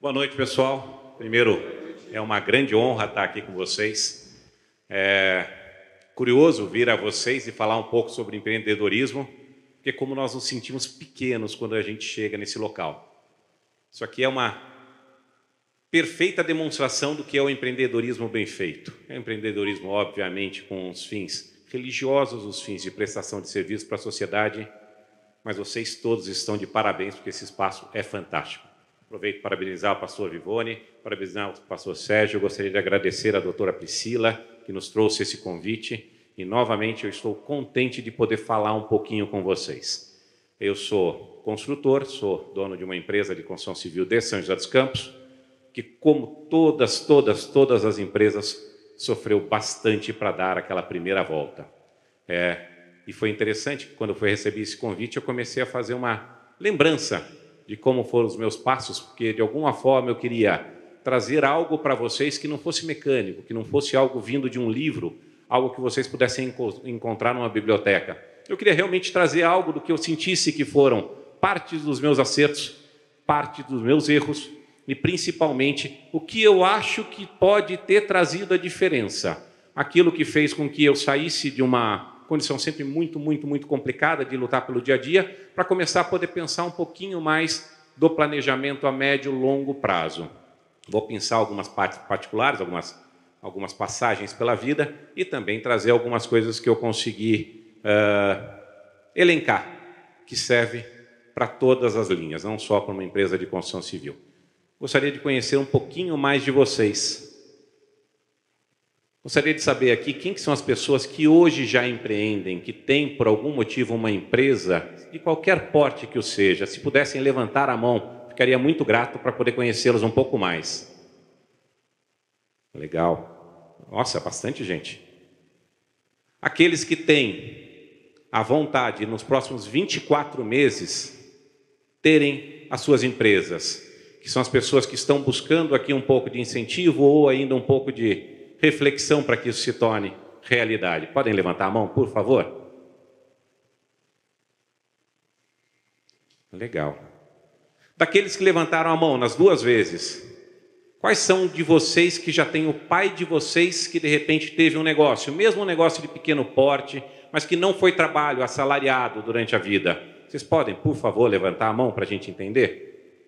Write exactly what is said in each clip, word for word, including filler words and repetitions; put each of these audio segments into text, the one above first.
Boa noite, pessoal. Primeiro, é uma grande honra estar aqui com vocês. É curioso vir a vocês e falar um pouco sobre empreendedorismo, porque como nós nos sentimos pequenos quando a gente chega nesse local. Isso aqui é uma perfeita demonstração do que é o empreendedorismo bem feito. É um empreendedorismo, obviamente, com os fins religiosos, os fins de prestação de serviço para a sociedade, mas vocês todos estão de parabéns, porque esse espaço é fantástico. Aproveito para parabenizar o pastor Vivone, parabenizar o pastor Sérgio. Eu gostaria de agradecer à doutora Priscila, que nos trouxe esse convite. E, novamente, eu estou contente de poder falar um pouquinho com vocês. Eu sou construtor, sou dono de uma empresa de construção civil de São José dos Campos, que, como todas, todas, todas as empresas, sofreu bastante para dar aquela primeira volta. É, e foi interessante que, quando eu recebi esse convite, eu comecei a fazer uma lembrança de como foram os meus passos, porque, de alguma forma, eu queria trazer algo para vocês que não fosse mecânico, que não fosse algo vindo de um livro, algo que vocês pudessem enco encontrar numa biblioteca. Eu queria realmente trazer algo do que eu sentisse que foram partes dos meus acertos, parte dos meus erros e, principalmente, o que eu acho que pode ter trazido a diferença. Aquilo que fez com que eu saísse de uma condição sempre muito, muito, muito complicada de lutar pelo dia a dia, para começar a poder pensar um pouquinho mais do planejamento a médio e longo prazo. Vou pensar algumas partes particulares, algumas, algumas passagens pela vida e também trazer algumas coisas que eu consegui uh, elencar, que serve para todas as linhas, não só para uma empresa de construção civil. Gostaria de conhecer um pouquinho mais de vocês. Gostaria de saber aqui quem que são as pessoas que hoje já empreendem, que têm, por algum motivo, uma empresa, de qualquer porte que o seja. Se pudessem levantar a mão, ficaria muito grato para poder conhecê-los um pouco mais. Legal. Nossa, bastante gente. Aqueles que têm a vontade, nos próximos vinte e quatro meses, terem as suas empresas, que são as pessoas que estão buscando aqui um pouco de incentivo ou ainda um pouco de reflexão para que isso se torne realidade. Podem levantar a mão, por favor? Legal. Daqueles que levantaram a mão nas duas vezes, quais são de vocês que já tem o pai de vocês que de repente teve um negócio, mesmo um negócio de pequeno porte, mas que não foi trabalho assalariado durante a vida? Vocês podem, por favor, levantar a mão para a gente entender?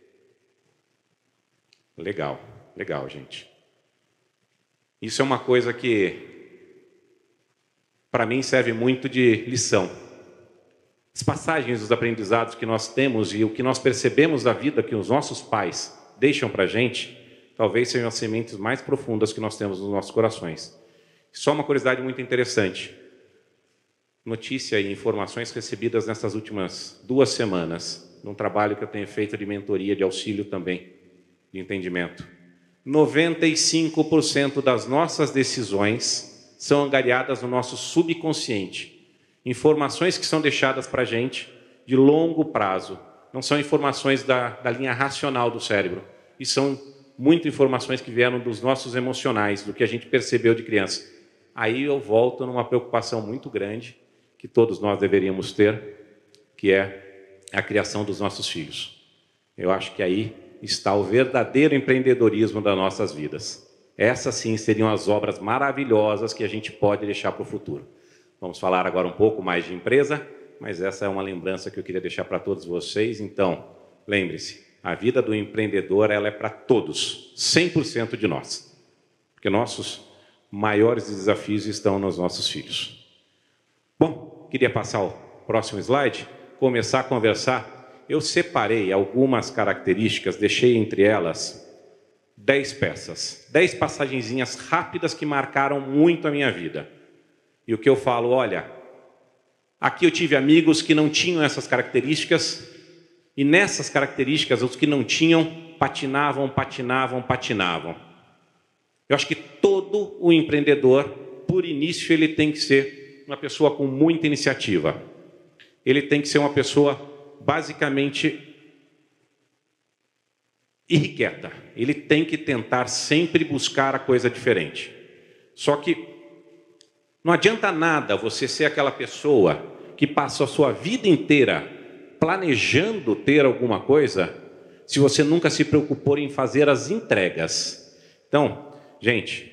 Legal, legal, gente. Isso é uma coisa que, para mim, serve muito de lição. As passagens dos aprendizados que nós temos e o que nós percebemos da vida que os nossos pais deixam para a gente, talvez sejam as sementes mais profundas que nós temos nos nossos corações. Só uma curiosidade muito interessante. Notícia e informações recebidas nessas últimas duas semanas, num trabalho que eu tenho feito de mentoria, de auxílio também, de entendimento. noventa e cinco por cento das nossas decisões são angariadas no nosso subconsciente. Informações que são deixadas para a gente de longo prazo. Não são informações da, da linha racional do cérebro. E são muito informações que vieram dos nossos emocionais, do que a gente percebeu de criança. Aí eu volto numa preocupação muito grande, que todos nós deveríamos ter, que é a criação dos nossos filhos. Eu acho que aí está o verdadeiro empreendedorismo das nossas vidas. Essas, sim, seriam as obras maravilhosas que a gente pode deixar para o futuro. Vamos falar agora um pouco mais de empresa, mas essa é uma lembrança que eu queria deixar para todos vocês. Então, lembre-se, a vida do empreendedor ela é para todos, cem por cento de nós. Porque nossos maiores desafios estão nos nossos filhos. Bom, queria passar o próximo slide, começar a conversar. Eu separei algumas características, deixei entre elas dez peças, dez passagenzinhas rápidas que marcaram muito a minha vida. E o que eu falo, olha, aqui eu tive amigos que não tinham essas características, e nessas características, os que não tinham, patinavam, patinavam, patinavam. Eu acho que todo o empreendedor, por início, ele tem que ser uma pessoa com muita iniciativa. Ele tem que ser uma pessoa basicamente irrequieta. Ele tem que tentar sempre buscar a coisa diferente. Só que não adianta nada você ser aquela pessoa que passa a sua vida inteira planejando ter alguma coisa, se você nunca se preocupou em fazer as entregas. Então, gente,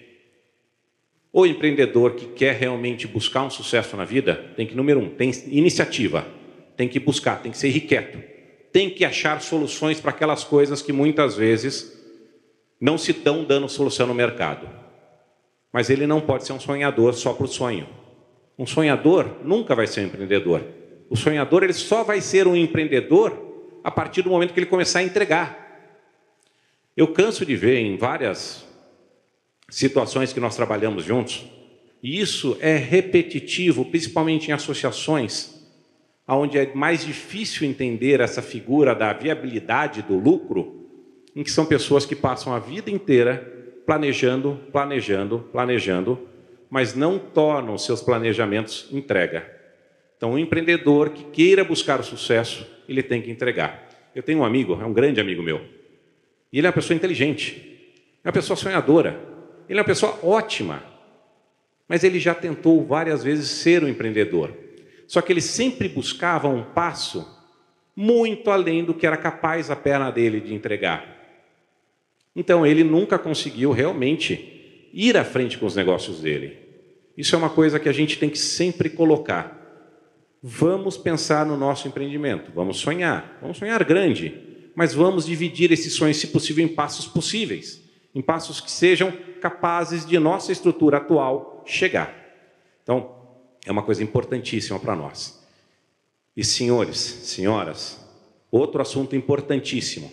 o empreendedor que quer realmente buscar um sucesso na vida, tem que, número um, tem iniciativa, tem que buscar, tem que ser irrequieto, tem que achar soluções para aquelas coisas que muitas vezes não se estão dando solução no mercado. Mas ele não pode ser um sonhador só por sonho. Um sonhador nunca vai ser um empreendedor. O sonhador ele só vai ser um empreendedor a partir do momento que ele começar a entregar. Eu canso de ver em várias situações que nós trabalhamos juntos, e isso é repetitivo, principalmente em associações, onde é mais difícil entender essa figura da viabilidade do lucro, em que são pessoas que passam a vida inteira planejando, planejando, planejando, mas não tornam seus planejamentos entrega. Então, o empreendedor que queira buscar o sucesso, ele tem que entregar. Eu tenho um amigo, é um grande amigo meu, e ele é uma pessoa inteligente, é uma pessoa sonhadora, ele é uma pessoa ótima, mas ele já tentou várias vezes ser um empreendedor. Só que ele sempre buscava um passo muito além do que era capaz a perna dele de entregar. Então, ele nunca conseguiu realmente ir à frente com os negócios dele. Isso é uma coisa que a gente tem que sempre colocar. Vamos pensar no nosso empreendimento, vamos sonhar, vamos sonhar grande, mas vamos dividir esses sonhos, se possível, em passos possíveis, em passos que sejam capazes de nossa estrutura atual chegar. Então, é uma coisa importantíssima para nós. E, senhores, senhoras, outro assunto importantíssimo.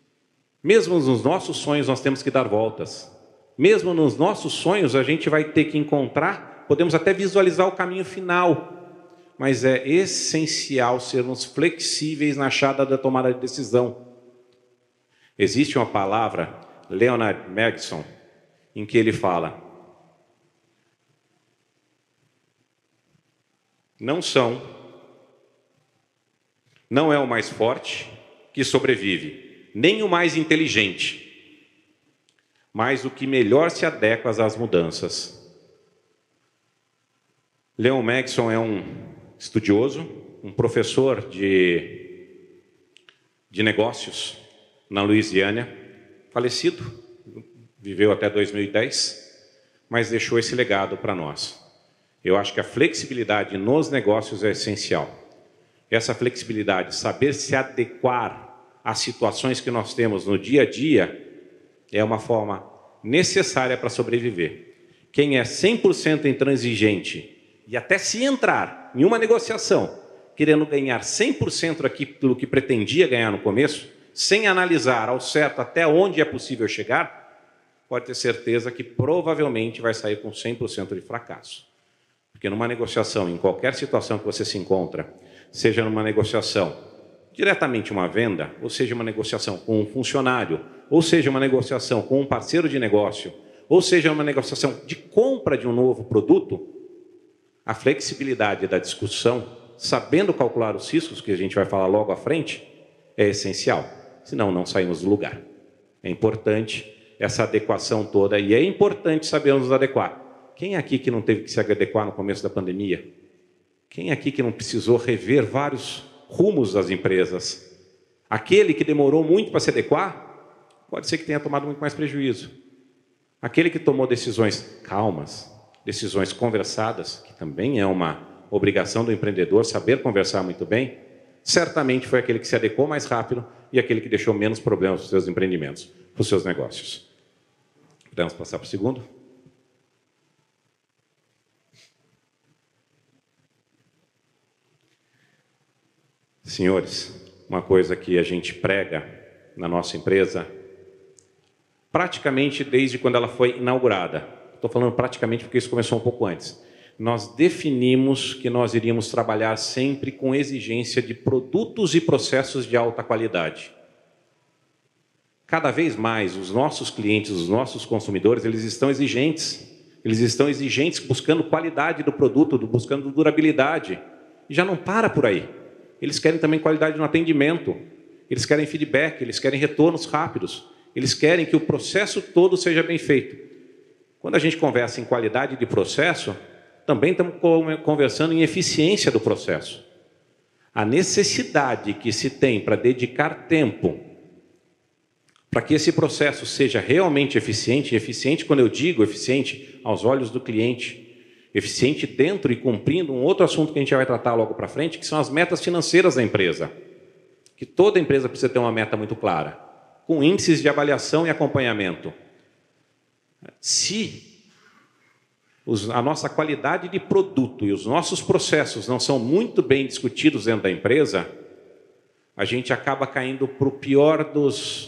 Mesmo nos nossos sonhos nós temos que dar voltas. Mesmo nos nossos sonhos a gente vai ter que encontrar, podemos até visualizar o caminho final, mas é essencial sermos flexíveis na achada da tomada de decisão. Existe uma palavra, Leonard Magson, em que ele fala: não são, não é o mais forte que sobrevive, nem o mais inteligente, mas o que melhor se adequa às mudanças. Leon Magson é um estudioso, um professor de, de negócios na Louisiana, falecido, viveu até dois mil e dez, mas deixou esse legado para nós. Eu acho que a flexibilidade nos negócios é essencial. Essa flexibilidade, saber se adequar às situações que nós temos no dia a dia, é uma forma necessária para sobreviver. Quem é cem por cento intransigente, e até se entrar em uma negociação, querendo ganhar cem por cento daquilo que pretendia ganhar no começo, sem analisar ao certo até onde é possível chegar, pode ter certeza que provavelmente vai sair com cem por cento de fracasso. Porque numa negociação, em qualquer situação que você se encontra, seja numa negociação diretamente uma venda, ou seja uma negociação com um funcionário, ou seja uma negociação com um parceiro de negócio, ou seja uma negociação de compra de um novo produto, a flexibilidade da discussão, sabendo calcular os riscos, que a gente vai falar logo à frente, é essencial. Senão, não saímos do lugar. É importante essa adequação toda, e é importante sabermos nos adequar. Quem aqui que não teve que se adequar no começo da pandemia? Quem aqui que não precisou rever vários rumos das empresas? Aquele que demorou muito para se adequar, pode ser que tenha tomado muito mais prejuízo. Aquele que tomou decisões calmas, decisões conversadas, que também é uma obrigação do empreendedor, saber conversar muito bem, certamente foi aquele que se adequou mais rápido e aquele que deixou menos problemas para os seus empreendimentos, para os seus negócios. Podemos passar para o segundo? Senhores, uma coisa que a gente prega na nossa empresa, praticamente desde quando ela foi inaugurada, estou falando praticamente porque isso começou um pouco antes, nós definimos que nós iríamos trabalhar sempre com exigência de produtos e processos de alta qualidade. Cada vez mais os nossos clientes, os nossos consumidores, eles estão exigentes. Eles estão exigentes buscando qualidade do produto, buscando durabilidade. E já não para por aí. Eles querem também qualidade no atendimento. Eles querem feedback, eles querem retornos rápidos. Eles querem que o processo todo seja bem feito. Quando a gente conversa em qualidade de processo, também estamos conversando em eficiência do processo. A necessidade que se tem para dedicar tempo Para que esse processo seja realmente eficiente, e eficiente quando eu digo eficiente aos olhos do cliente, eficiente dentro e cumprindo um outro assunto que a gente vai tratar logo para frente, que são as metas financeiras da empresa. Que toda empresa precisa ter uma meta muito clara, com índices de avaliação e acompanhamento. Se os, a nossa qualidade de produto e os nossos processos não são muito bem discutidos dentro da empresa, a gente acaba caindo para o pior dos,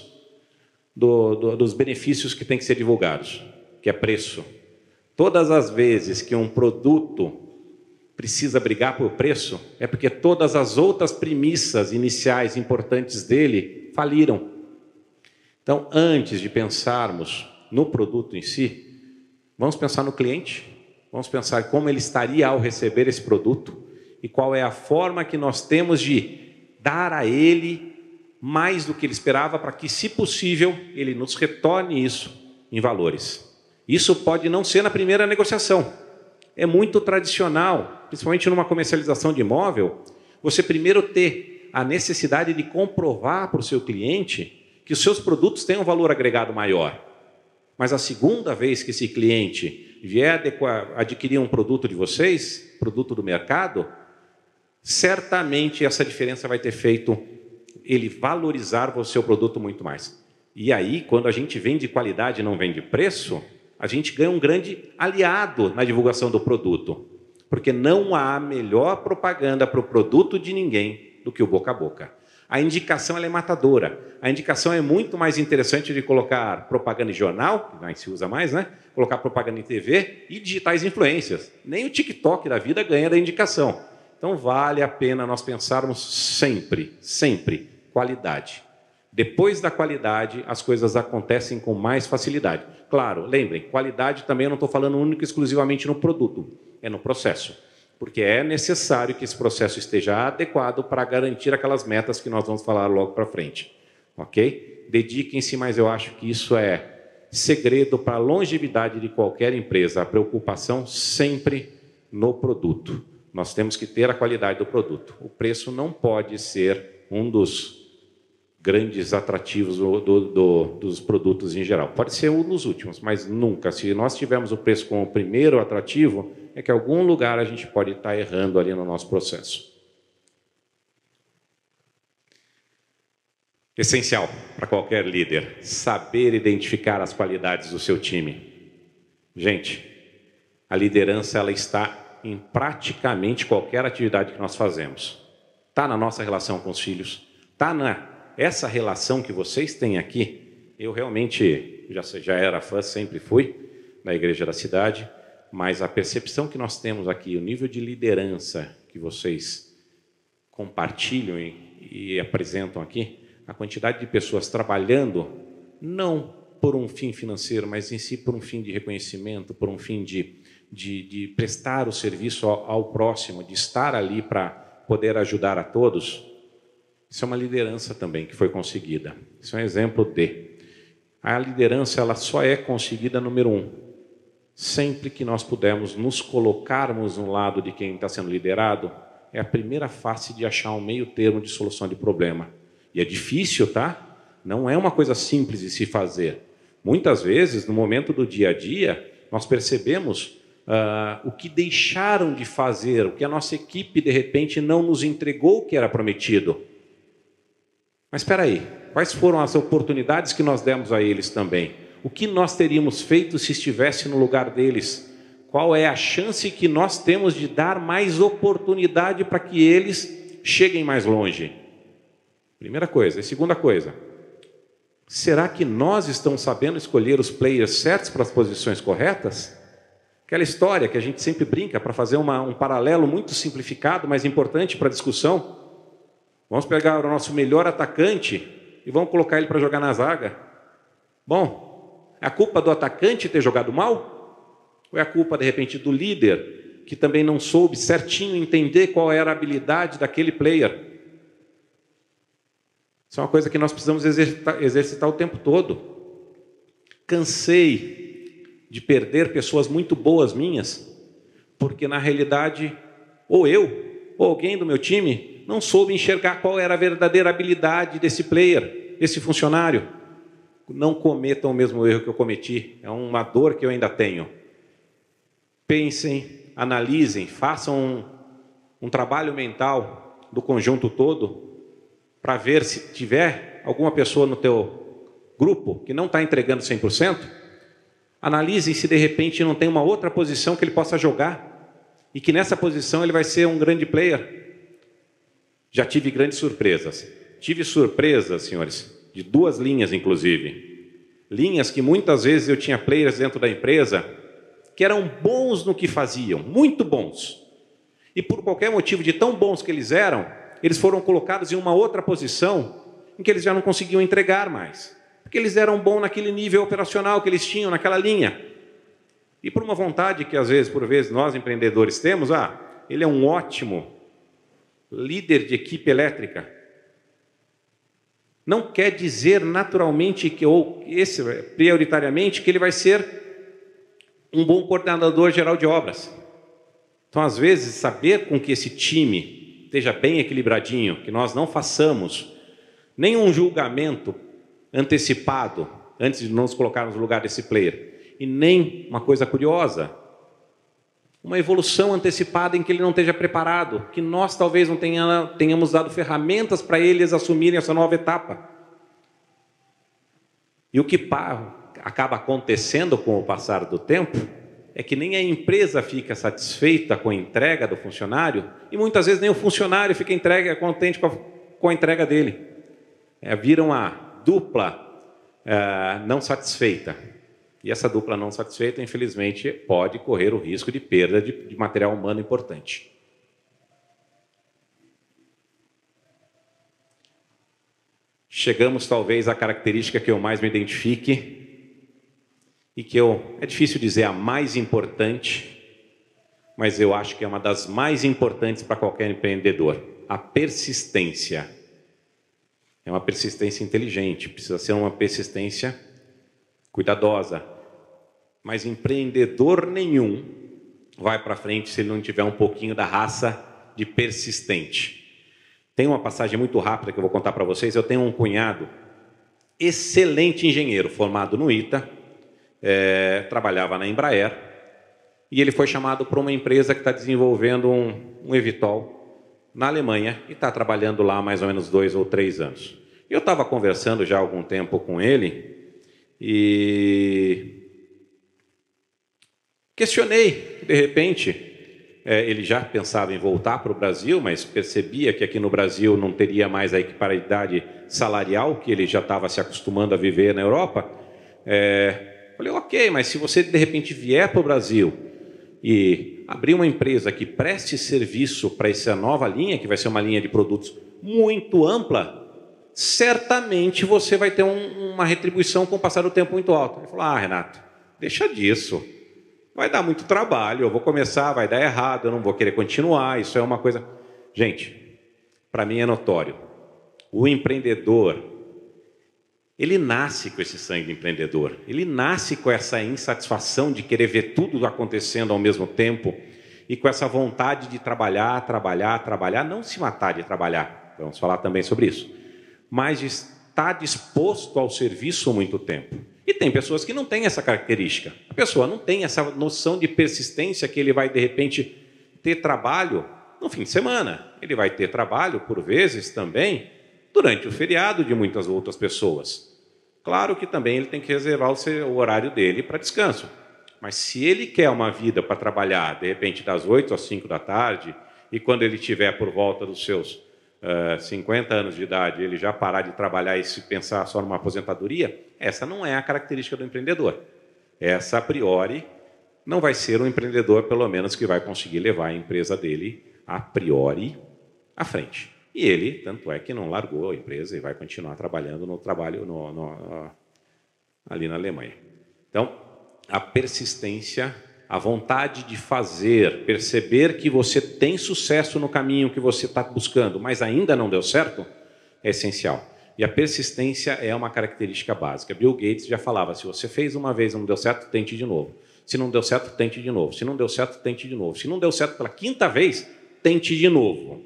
do, do, dos benefícios que tem que ser divulgados, que é preço. Todas as vezes que um produto precisa brigar por preço, é porque todas as outras premissas iniciais importantes dele faliram. Então, antes de pensarmos no produto em si, vamos pensar no cliente, vamos pensar como ele estaria ao receber esse produto e qual é a forma que nós temos de dar a ele mais do que ele esperava para que, se possível, ele nos retorne isso em valores. Isso pode não ser na primeira negociação. É muito tradicional, principalmente numa comercialização de imóvel, você primeiro ter a necessidade de comprovar para o seu cliente que os seus produtos têm um valor agregado maior. Mas a segunda vez que esse cliente vier adquirir um produto de vocês, produto do mercado, certamente essa diferença vai ter feito ele valorizar o seu produto muito mais. E aí, quando a gente vende qualidade e não vende preço, a gente ganha um grande aliado na divulgação do produto, porque não há melhor propaganda para o produto de ninguém do que o boca a boca. A indicação ela é matadora. A indicação é muito mais interessante de colocar propaganda em jornal, que não se usa mais, né? Colocar propaganda em T V e digitais influências. Nem o TikTok da vida ganha da indicação. Então vale a pena nós pensarmos sempre, sempre, qualidade. Depois da qualidade, as coisas acontecem com mais facilidade. Claro, lembrem, qualidade também eu não estou falando único e exclusivamente no produto, é no processo. Porque é necessário que esse processo esteja adequado para garantir aquelas metas que nós vamos falar logo para frente. Ok? Dediquem-se, mas eu acho que isso é segredo para a longevidade de qualquer empresa. A preocupação sempre no produto. Nós temos que ter a qualidade do produto. O preço não pode ser um dos grandes atrativos do, do, do, dos produtos em geral. Pode ser um dos últimos, mas nunca. Se nós tivermos o preço como o primeiro atrativo, é que em algum lugar a gente pode estar errando ali no nosso processo. Essencial para qualquer líder, saber identificar as qualidades do seu time. Gente, a liderança ela está em praticamente qualquer atividade que nós fazemos. Está na nossa relação com os filhos, está na essa relação que vocês têm aqui. Eu realmente já, já era fã, sempre fui, da Igreja da Cidade, mas a percepção que nós temos aqui, o nível de liderança que vocês compartilham e, e apresentam aqui, a quantidade de pessoas trabalhando, não por um fim financeiro, mas em si por um fim de reconhecimento, por um fim de, de, de prestar o serviço ao, ao próximo, de estar ali para poder ajudar a todos. Isso é uma liderança também que foi conseguida. Isso é um exemplo de. A liderança ela só é conseguida, número um, sempre que nós pudermos nos colocarmos no lado de quem está sendo liderado, é a primeira face de achar um meio termo de solução de problema. E é difícil, tá? Não é uma coisa simples de se fazer. Muitas vezes, no momento do dia a dia, nós percebemos uh, o que deixaram de fazer, o que a nossa equipe, de repente, não nos entregou o que era prometido. Mas espera aí, quais foram as oportunidades que nós demos a eles também? O que nós teríamos feito se estivesse no lugar deles? Qual é a chance que nós temos de dar mais oportunidade para que eles cheguem mais longe? Primeira coisa. E segunda coisa, será que nós estamos sabendo escolher os players certos para as posições corretas? Aquela história que a gente sempre brinca para fazer uma, um paralelo muito simplificado, mas importante para a discussão. Vamos pegar o nosso melhor atacante e vamos colocar ele para jogar na zaga. Bom, é a culpa do atacante ter jogado mal? Ou é a culpa, de repente, do líder, que também não soube certinho entender qual era a habilidade daquele player? Isso é uma coisa que nós precisamos exercitar, exercitar o tempo todo. Cansei de perder pessoas muito boas minhas, porque, na realidade, ou eu, ou alguém do meu time não soube enxergar qual era a verdadeira habilidade desse player, desse funcionário. não cometam o mesmo erro que eu cometi. É uma dor que eu ainda tenho. Pensem, analisem, façam um, um trabalho mental do conjunto todo para ver se tiver alguma pessoa no teu grupo que não está entregando cem por cento. Analisem se de repente não tem uma outra posição que ele possa jogar e que nessa posição ele vai ser um grande player. Já tive grandes surpresas. Tive surpresas, senhores, de duas linhas, inclusive. Linhas que muitas vezes eu tinha players dentro da empresa que eram bons no que faziam, muito bons. E por qualquer motivo de tão bons que eles eram, eles foram colocados em uma outra posição em que eles já não conseguiam entregar mais. Porque eles eram bons naquele nível operacional que eles tinham, naquela linha. E por uma vontade que, às vezes, por vezes, nós empreendedores temos, ah, ele é um ótimo líder de equipe elétrica. Não quer dizer naturalmente, que, ou esse, prioritariamente, que ele vai ser um bom coordenador geral de obras. Então, às vezes, saber com que esse time esteja bem equilibradinho, que nós não façamos nenhum julgamento antecipado antes de nos colocarmos no lugar desse player, e nem uma coisa curiosa, uma evolução antecipada em que ele não esteja preparado, que nós talvez não tenha, tenhamos dado ferramentas para eles assumirem essa nova etapa. E o que acaba acontecendo com o passar do tempo é que nem a empresa fica satisfeita com a entrega do funcionário e muitas vezes nem o funcionário fica entregue, contente com a, com a entrega dele. É, vira uma dupla é, não satisfeita. E essa dupla não satisfeita, infelizmente, pode correr o risco de perda de, de material humano importante. Chegamos, talvez, à característica que eu mais me identifique e que eu, é difícil dizer a mais importante, mas eu acho que é uma das mais importantes para qualquer empreendedor: a persistência. É uma persistência inteligente, precisa ser uma persistência cuidadosa. Mas empreendedor nenhum vai para frente se ele não tiver um pouquinho da raça de persistente. Tem uma passagem muito rápida que eu vou contar para vocês. Eu tenho um cunhado, excelente engenheiro, formado no ITA, é, trabalhava na Embraer, e ele foi chamado para uma empresa que está desenvolvendo um, um eVTOL na Alemanha e está trabalhando lá há mais ou menos dois ou três anos. Eu estava conversando já há algum tempo com ele e questionei, de repente, é, ele já pensava em voltar para o Brasil, mas percebia que aqui no Brasil não teria mais a equiparidade salarial que ele já estava se acostumando a viver na Europa. É, falei, ok, mas se você de repente vier para o Brasil e abrir uma empresa que preste serviço para essa nova linha, que vai ser uma linha de produtos muito ampla, certamente você vai ter um, uma retribuição com o passar do tempo muito alta. Ele falou, ah, Renato, deixa disso. Vai dar muito trabalho, eu vou começar, vai dar errado, eu não vou querer continuar, isso é uma coisa... Gente, para mim é notório. O empreendedor, ele nasce com esse sangue de empreendedor. Ele nasce com essa insatisfação de querer ver tudo acontecendo ao mesmo tempo e com essa vontade de trabalhar, trabalhar, trabalhar, não se matar de trabalhar, vamos falar também sobre isso, mas de estar disposto ao serviço muito tempo. E tem pessoas que não têm essa característica. A pessoa não tem essa noção de persistência que ele vai, de repente, ter trabalho no fim de semana. Ele vai ter trabalho, por vezes, também, durante o feriado de muitas outras pessoas. Claro que também ele tem que reservar o, seu, o horário dele para descanso. Mas se ele quer uma vida para trabalhar, de repente, das oito às cinco da tarde, e quando ele estiver por volta dos seus Uh, cinquenta anos de idade, ele já parar de trabalhar e se pensar só numa aposentadoria, essa não é a característica do empreendedor. Essa, a priori, não vai ser um empreendedor, pelo menos, que vai conseguir levar a empresa dele, a priori, à frente. E ele, tanto é que não largou a empresa e vai continuar trabalhando no trabalho no, no, ali na Alemanha. Então, a persistência, a vontade de fazer, perceber que você tem sucesso no caminho que você está buscando, mas ainda não deu certo, é essencial. E a persistência é uma característica básica. Bill Gates já falava, se você fez uma vez e não deu certo, tente de novo. Se não deu certo, tente de novo. Se não deu certo, tente de novo. Se não deu certo pela quinta vez, tente de novo.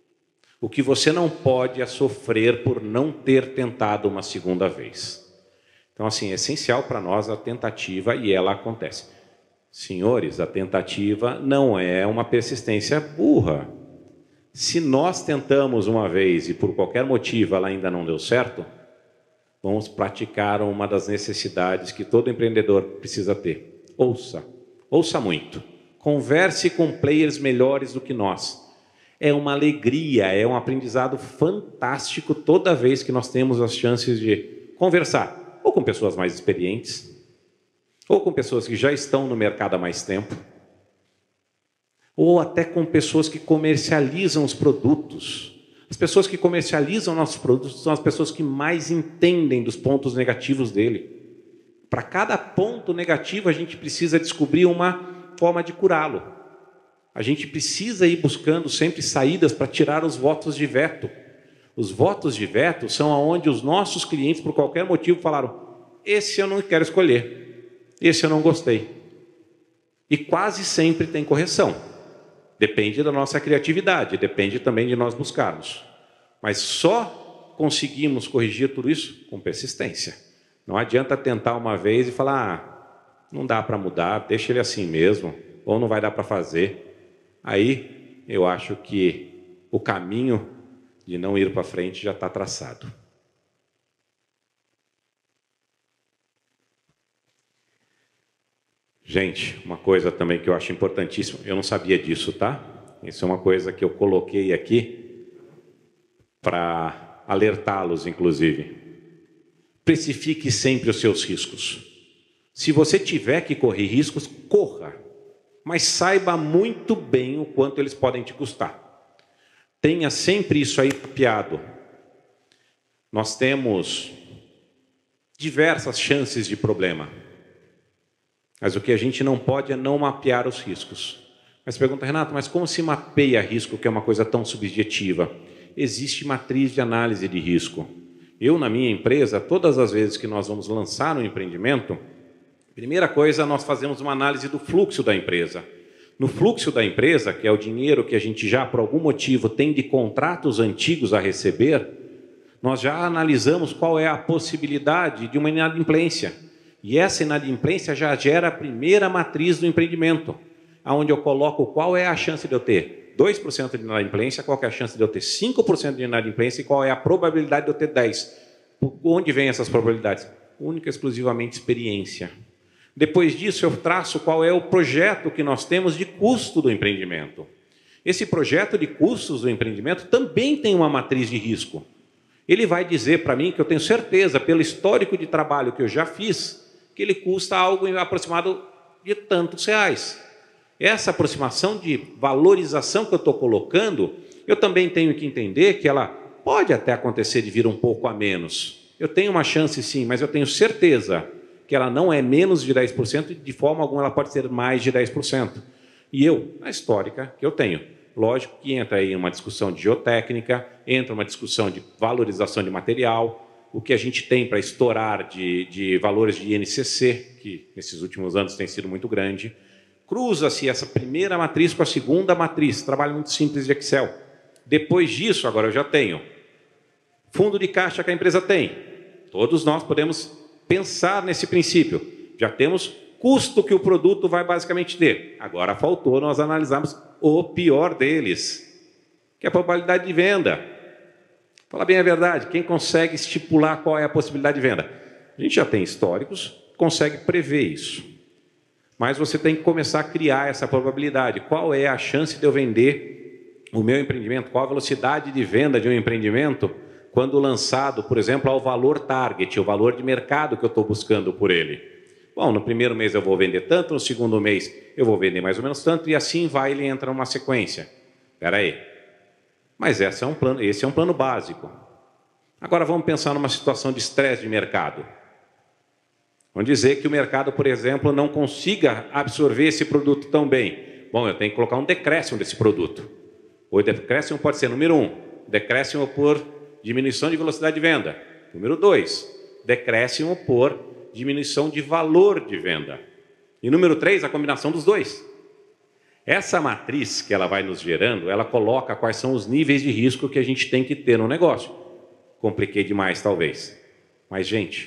O que você não pode é sofrer por não ter tentado uma segunda vez. Então, assim, é essencial para nós a tentativa e ela acontece. Senhores, a tentativa não é uma persistência burra. Se nós tentamos uma vez e por qualquer motivo ela ainda não deu certo, vamos praticar uma das necessidades que todo empreendedor precisa ter. Ouça, ouça muito. Converse com players melhores do que nós. É uma alegria, é um aprendizado fantástico toda vez que nós temos as chances de conversar, ou com pessoas mais experientes, ou com pessoas que já estão no mercado há mais tempo, ou até com pessoas que comercializam os produtos. As pessoas que comercializam nossos produtos são as pessoas que mais entendem dos pontos negativos dele. Para cada ponto negativo, a gente precisa descobrir uma forma de curá-lo. A gente precisa ir buscando sempre saídas para tirar os votos de veto. Os votos de veto são onde os nossos clientes, por qualquer motivo, falaram: esse eu não quero escolher. Esse eu não gostei. E quase sempre tem correção. Depende da nossa criatividade, depende também de nós buscarmos. Mas só conseguimos corrigir tudo isso com persistência. Não adianta tentar uma vez e falar: ah, não dá para mudar, deixa ele assim mesmo, ou não vai dar para fazer. Aí eu acho que o caminho de não ir para frente já está traçado. Gente, uma coisa também que eu acho importantíssima, eu não sabia disso, tá? Isso é uma coisa que eu coloquei aqui para alertá-los, inclusive. Precifique sempre os seus riscos. Se você tiver que correr riscos, corra, mas saiba muito bem o quanto eles podem te custar. Tenha sempre isso aí mapeado. Nós temos diversas chances de problema. Mas o que a gente não pode é não mapear os riscos. Mas pergunta, Renato, mas como se mapeia risco, que é uma coisa tão subjetiva? Existe matriz de análise de risco. Eu, na minha empresa, todas as vezes que nós vamos lançar um empreendimento, primeira coisa, nós fazemos uma análise do fluxo da empresa. No fluxo da empresa, que é o dinheiro que a gente já, por algum motivo, tem de contratos antigos a receber, nós já analisamos qual é a possibilidade de uma inadimplência. E essa inadimplência já gera a primeira matriz do empreendimento, onde eu coloco qual é a chance de eu ter dois por cento de inadimplência, qual é a chance de eu ter cinco por cento de inadimplência e qual é a probabilidade de eu ter dez por cento. Onde vem essas probabilidades? Única e exclusivamente experiência. Depois disso, eu traço qual é o projeto que nós temos de custo do empreendimento. Esse projeto de custos do empreendimento também tem uma matriz de risco. Ele vai dizer para mim que eu tenho certeza, pelo histórico de trabalho que eu já fiz, que ele custa algo aproximado de tantos reais. Essa aproximação de valorização que eu estou colocando, eu também tenho que entender que ela pode até acontecer de vir um pouco a menos. Eu tenho uma chance sim, mas eu tenho certeza que ela não é menos de dez por cento e de forma alguma ela pode ser mais de dez por cento. E eu, na histórica que eu tenho, lógico que entra aí uma discussão de geotécnica, entra uma discussão de valorização de material, o que a gente tem para estourar de, de valores de I N C C, que nesses últimos anos tem sido muito grande. Cruza-se essa primeira matriz com a segunda matriz, trabalho muito simples de Excel. Depois disso, agora eu já tenho fundo de caixa que a empresa tem. Todos nós podemos pensar nesse princípio. Já temos custo que o produto vai basicamente ter. Agora faltou nós analisarmos o pior deles, que é a probabilidade de venda. Fala bem a verdade, quem consegue estipular qual é a possibilidade de venda? A gente já tem históricos, consegue prever isso. Mas você tem que começar a criar essa probabilidade. Qual é a chance de eu vender o meu empreendimento? Qual a velocidade de venda de um empreendimento quando lançado, por exemplo, ao valor target, o valor de mercado que eu estou buscando por ele? Bom, no primeiro mês eu vou vender tanto, no segundo mês eu vou vender mais ou menos tanto, e assim vai, ele entra numa sequência. Espera aí. Mas esse é um plano, esse é um plano básico. Agora vamos pensar numa situação de estresse de mercado. Vamos dizer que o mercado, por exemplo, não consiga absorver esse produto tão bem. Bom, eu tenho que colocar um decréscimo desse produto. O decréscimo pode ser, número um, decréscimo por diminuição de velocidade de venda. Número dois, decréscimo por diminuição de valor de venda. E número três, a combinação dos dois. Essa matriz que ela vai nos gerando, ela coloca quais são os níveis de risco que a gente tem que ter no negócio. Compliquei demais, talvez. Mas, gente,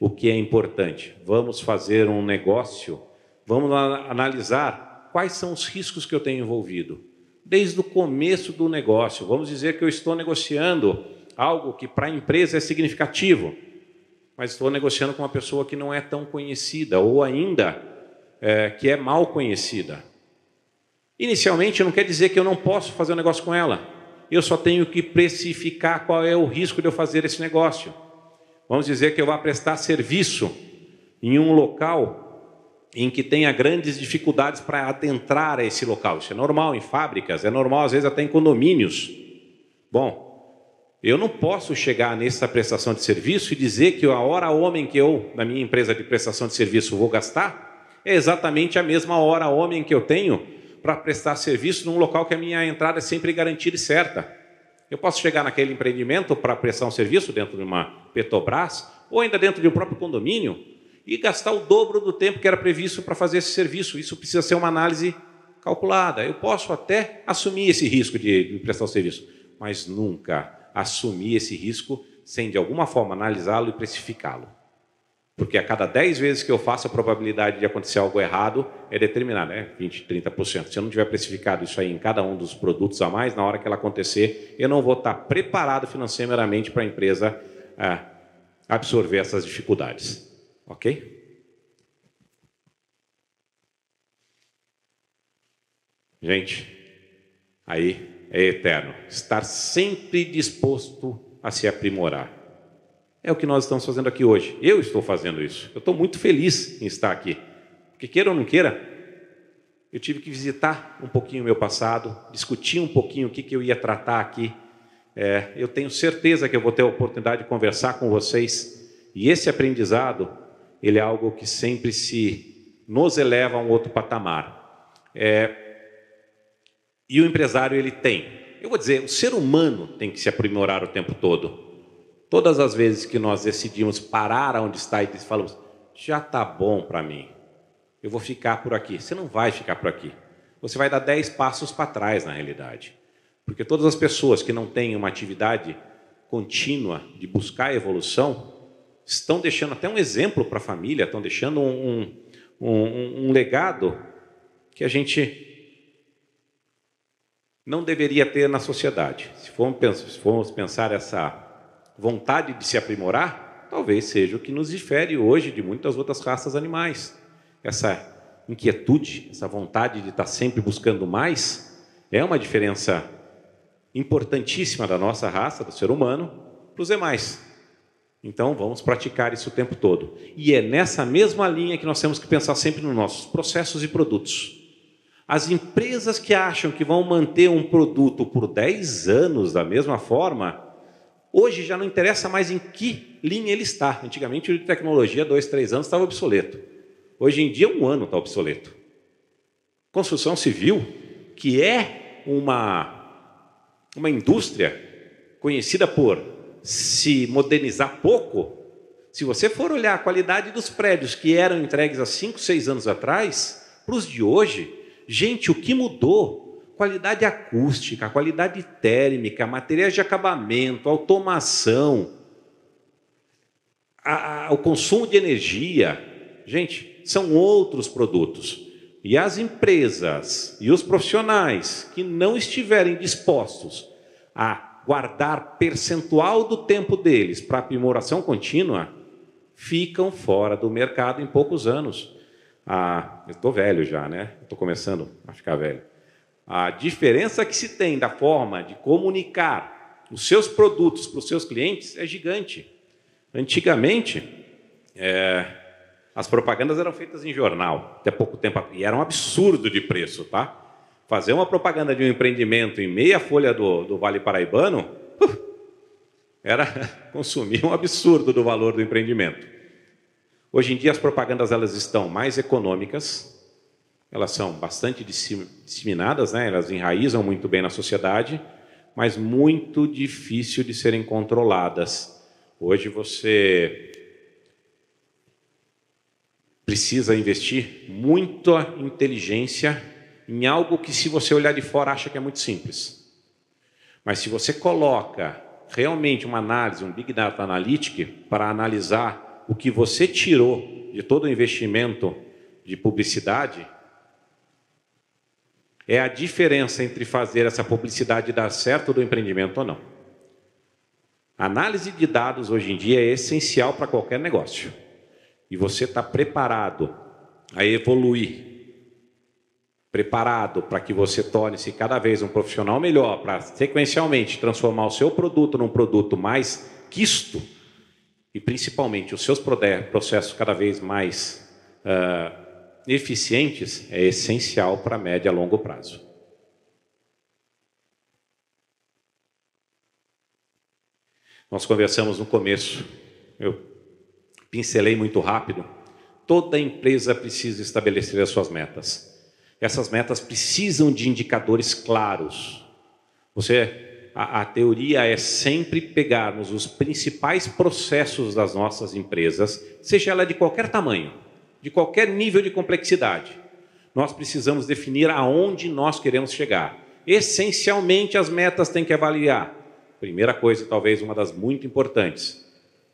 o que é importante. Vamos fazer um negócio, vamos analisar quais são os riscos que eu tenho envolvido. Desde o começo do negócio, vamos dizer que eu estou negociando algo que para a empresa é significativo, mas estou negociando com uma pessoa que não é tão conhecida, ou ainda é, que é mal conhecida. Inicialmente, não quer dizer que eu não posso fazer um negócio com ela. Eu só tenho que precificar qual é o risco de eu fazer esse negócio. Vamos dizer que eu vá prestar serviço em um local em que tenha grandes dificuldades para adentrar a esse local. Isso é normal em fábricas, é normal às vezes até em condomínios. Bom, eu não posso chegar nessa prestação de serviço e dizer que a hora homem que eu, na minha empresa de prestação de serviço, vou gastar, é exatamente a mesma hora homem que eu tenho para prestar serviço num local que a minha entrada é sempre garantida e certa. Eu posso chegar naquele empreendimento para prestar um serviço dentro de uma Petrobras, ou ainda dentro de um próprio condomínio, e gastar o dobro do tempo que era previsto para fazer esse serviço. Isso precisa ser uma análise calculada. Eu posso até assumir esse risco de, de prestar o serviço, mas nunca assumir esse risco sem, de alguma forma, analisá-lo e precificá-lo. Porque a cada dez vezes que eu faço, a probabilidade de acontecer algo errado é determinada, né? vinte, trinta por cento. Se eu não tiver precificado isso aí em cada um dos produtos a mais, na hora que ela acontecer, eu não vou estar preparado financeiramente para a empresa é, absorver essas dificuldades. Ok? Gente, aí é eterno. Estar sempre disposto a se aprimorar. É o que nós estamos fazendo aqui hoje. Eu estou fazendo isso. Eu estou muito feliz em estar aqui. Porque queira ou não queira, eu tive que visitar um pouquinho o meu passado, discutir um pouquinho o que, que eu ia tratar aqui. É, eu tenho certeza que eu vou ter a oportunidade de conversar com vocês. E esse aprendizado, ele é algo que sempre se nos eleva a um outro patamar. É, e o empresário, ele tem. Eu vou dizer, o ser humano tem que se aprimorar o tempo todo. Todas as vezes que nós decidimos parar onde está e falamos, já está bom para mim, eu vou ficar por aqui. Você não vai ficar por aqui. Você vai dar dez passos para trás, na realidade. Porque todas as pessoas que não têm uma atividade contínua de buscar evolução, estão deixando até um exemplo para a família, estão deixando um, um, um, um legado que a gente não deveria ter na sociedade. Se formos pensar, se formos pensar essa vontade de se aprimorar, talvez seja o que nos difere hoje de muitas outras raças animais. Essa inquietude, essa vontade de estar sempre buscando mais, é uma diferença importantíssima da nossa raça, do ser humano, para os demais. Então, vamos praticar isso o tempo todo. E é nessa mesma linha que nós temos que pensar sempre nos nossos processos e produtos. As empresas que acham que vão manter um produto por dez anos da mesma forma, hoje já não interessa mais em que linha ele está. Antigamente, o de tecnologia, dois, três anos, estava obsoleto. Hoje em dia, um ano está obsoleto. Construção civil, que é uma, uma indústria conhecida por se modernizar pouco, se você for olhar a qualidade dos prédios que eram entregues há cinco, seis anos atrás, para os de hoje, gente, o que mudou? Qualidade acústica, qualidade térmica, materiais de acabamento, automação, a, a, o consumo de energia. Gente, são outros produtos. E as empresas e os profissionais que não estiverem dispostos a guardar percentual do tempo deles para aprimoração contínua, ficam fora do mercado em poucos anos. Ah, eu estou velho já, né? Estou começando a ficar velho. A diferença que se tem da forma de comunicar os seus produtos para os seus clientes é gigante. Antigamente, é, as propagandas eram feitas em jornal, até pouco tempo, e era um absurdo de preço, tá? Fazer uma propaganda de um empreendimento em meia folha do, do Vale Paraibano, uh, era consumir um absurdo do valor do empreendimento. Hoje em dia, as propagandas elas estão mais econômicas, elas são bastante disseminadas, né? Elas enraizam muito bem na sociedade, mas muito difícil de serem controladas. Hoje você precisa investir muita inteligência em algo que, se você olhar de fora, acha que é muito simples. Mas se você coloca realmente uma análise, um Big Data Analytics, para analisar o que você tirou de todo o investimento de publicidade, é a diferença entre fazer essa publicidade dar certo do empreendimento ou não. A análise de dados hoje em dia é essencial para qualquer negócio. E você está preparado a evoluir, preparado para que você torne-se cada vez um profissional melhor, para sequencialmente transformar o seu produto num produto mais quisto e principalmente os seus processos cada vez mais uh, eficientes, é essencial para médio e longo prazo. Nós conversamos no começo, eu pincelei muito rápido, toda empresa precisa estabelecer as suas metas. Essas metas precisam de indicadores claros. Você, a, a teoria é sempre pegarmos os principais processos das nossas empresas, seja ela de qualquer tamanho, de qualquer nível de complexidade. Nós precisamos definir aonde nós queremos chegar. Essencialmente, as metas têm que avaliar. Primeira coisa, talvez uma das muito importantes.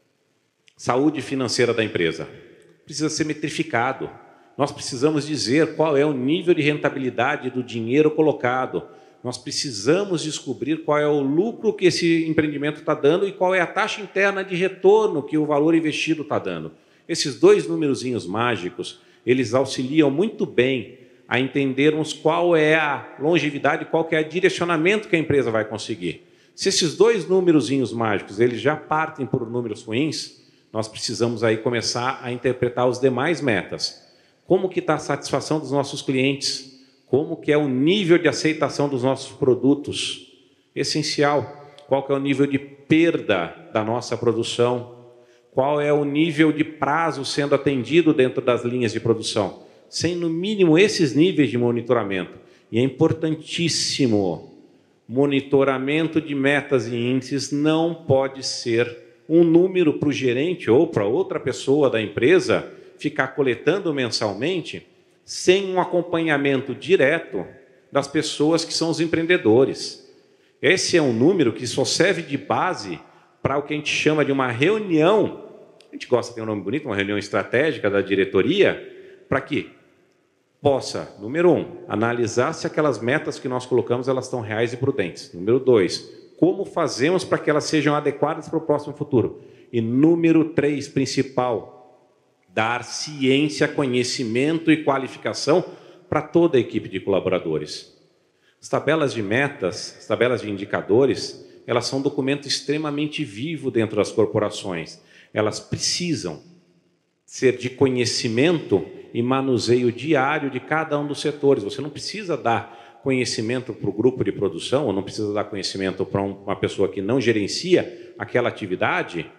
Saúde financeira da empresa. Precisa ser metrificado. Nós precisamos dizer qual é o nível de rentabilidade do dinheiro colocado. Nós precisamos descobrir qual é o lucro que esse empreendimento está dando e qual é a taxa interna de retorno que o valor investido está dando. Esses dois númerozinhos mágicos, eles auxiliam muito bem a entendermos qual é a longevidade, qual que é o direcionamento que a empresa vai conseguir. Se esses dois númerozinhos mágicos eles já partem por números ruins, nós precisamos aí começar a interpretar os demais metas. Como que está a satisfação dos nossos clientes? Como que é o nível de aceitação dos nossos produtos? Essencial. Qual que é o nível de perda da nossa produção? Qual é o nível de prazo sendo atendido dentro das linhas de produção? Sem, no mínimo, esses níveis de monitoramento. E é importantíssimo, monitoramento de metas e índices não pode ser um número para o gerente ou para outra pessoa da empresa ficar coletando mensalmente sem um acompanhamento direto das pessoas que são os empreendedores. Esse é um número que só serve de base para o que a gente chama de uma reunião, a gente gosta de ter um nome bonito, uma reunião estratégica da diretoria, para que possa, número um, analisar se aquelas metas que nós colocamos elas estão reais e prudentes. Número dois, como fazemos para que elas sejam adequadas para o próximo futuro. E número três, principal, dar ciência, conhecimento e qualificação para toda a equipe de colaboradores. As tabelas de metas, as tabelas de indicadores, elas são um documento extremamente vivo dentro das corporações. Elas precisam ser de conhecimento e manuseio diário de cada um dos setores. Você não precisa dar conhecimento para o grupo de produção, ou não precisa dar conhecimento para uma pessoa que não gerencia aquela atividade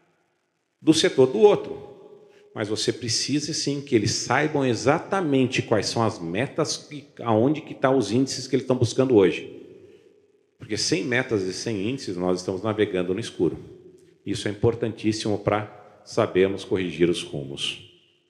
do setor do outro. Mas você precisa, sim, que eles saibam exatamente quais são as metas e aonde que estão os índices que eles estão buscando hoje. Porque sem metas e sem índices, nós estamos navegando no escuro. Isso é importantíssimo para sabermos corrigir os rumos.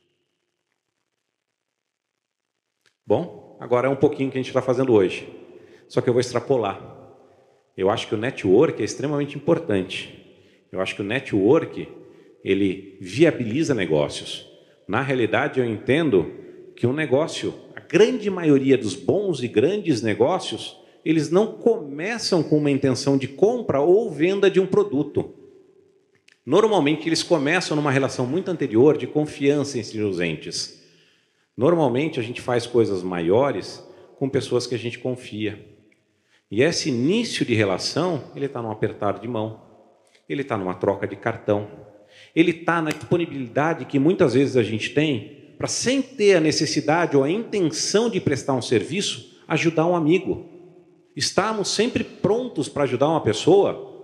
Bom, agora é um pouquinho que a gente está fazendo hoje. Só que eu vou extrapolar. Eu acho que o network é extremamente importante. Eu acho que o network ele viabiliza negócios. Na realidade, eu entendo que um negócio, a grande maioria dos bons e grandes negócios, eles não começam com uma intenção de compra ou venda de um produto. Normalmente, eles começam numa relação muito anterior de confiança entre os entes. Normalmente, a gente faz coisas maiores com pessoas que a gente confia. E esse início de relação, ele está num apertar de mão, ele está numa troca de cartão, ele está na disponibilidade que muitas vezes a gente tem para, sem ter a necessidade ou a intenção de prestar um serviço, ajudar um amigo. Estarmos sempre prontos para ajudar uma pessoa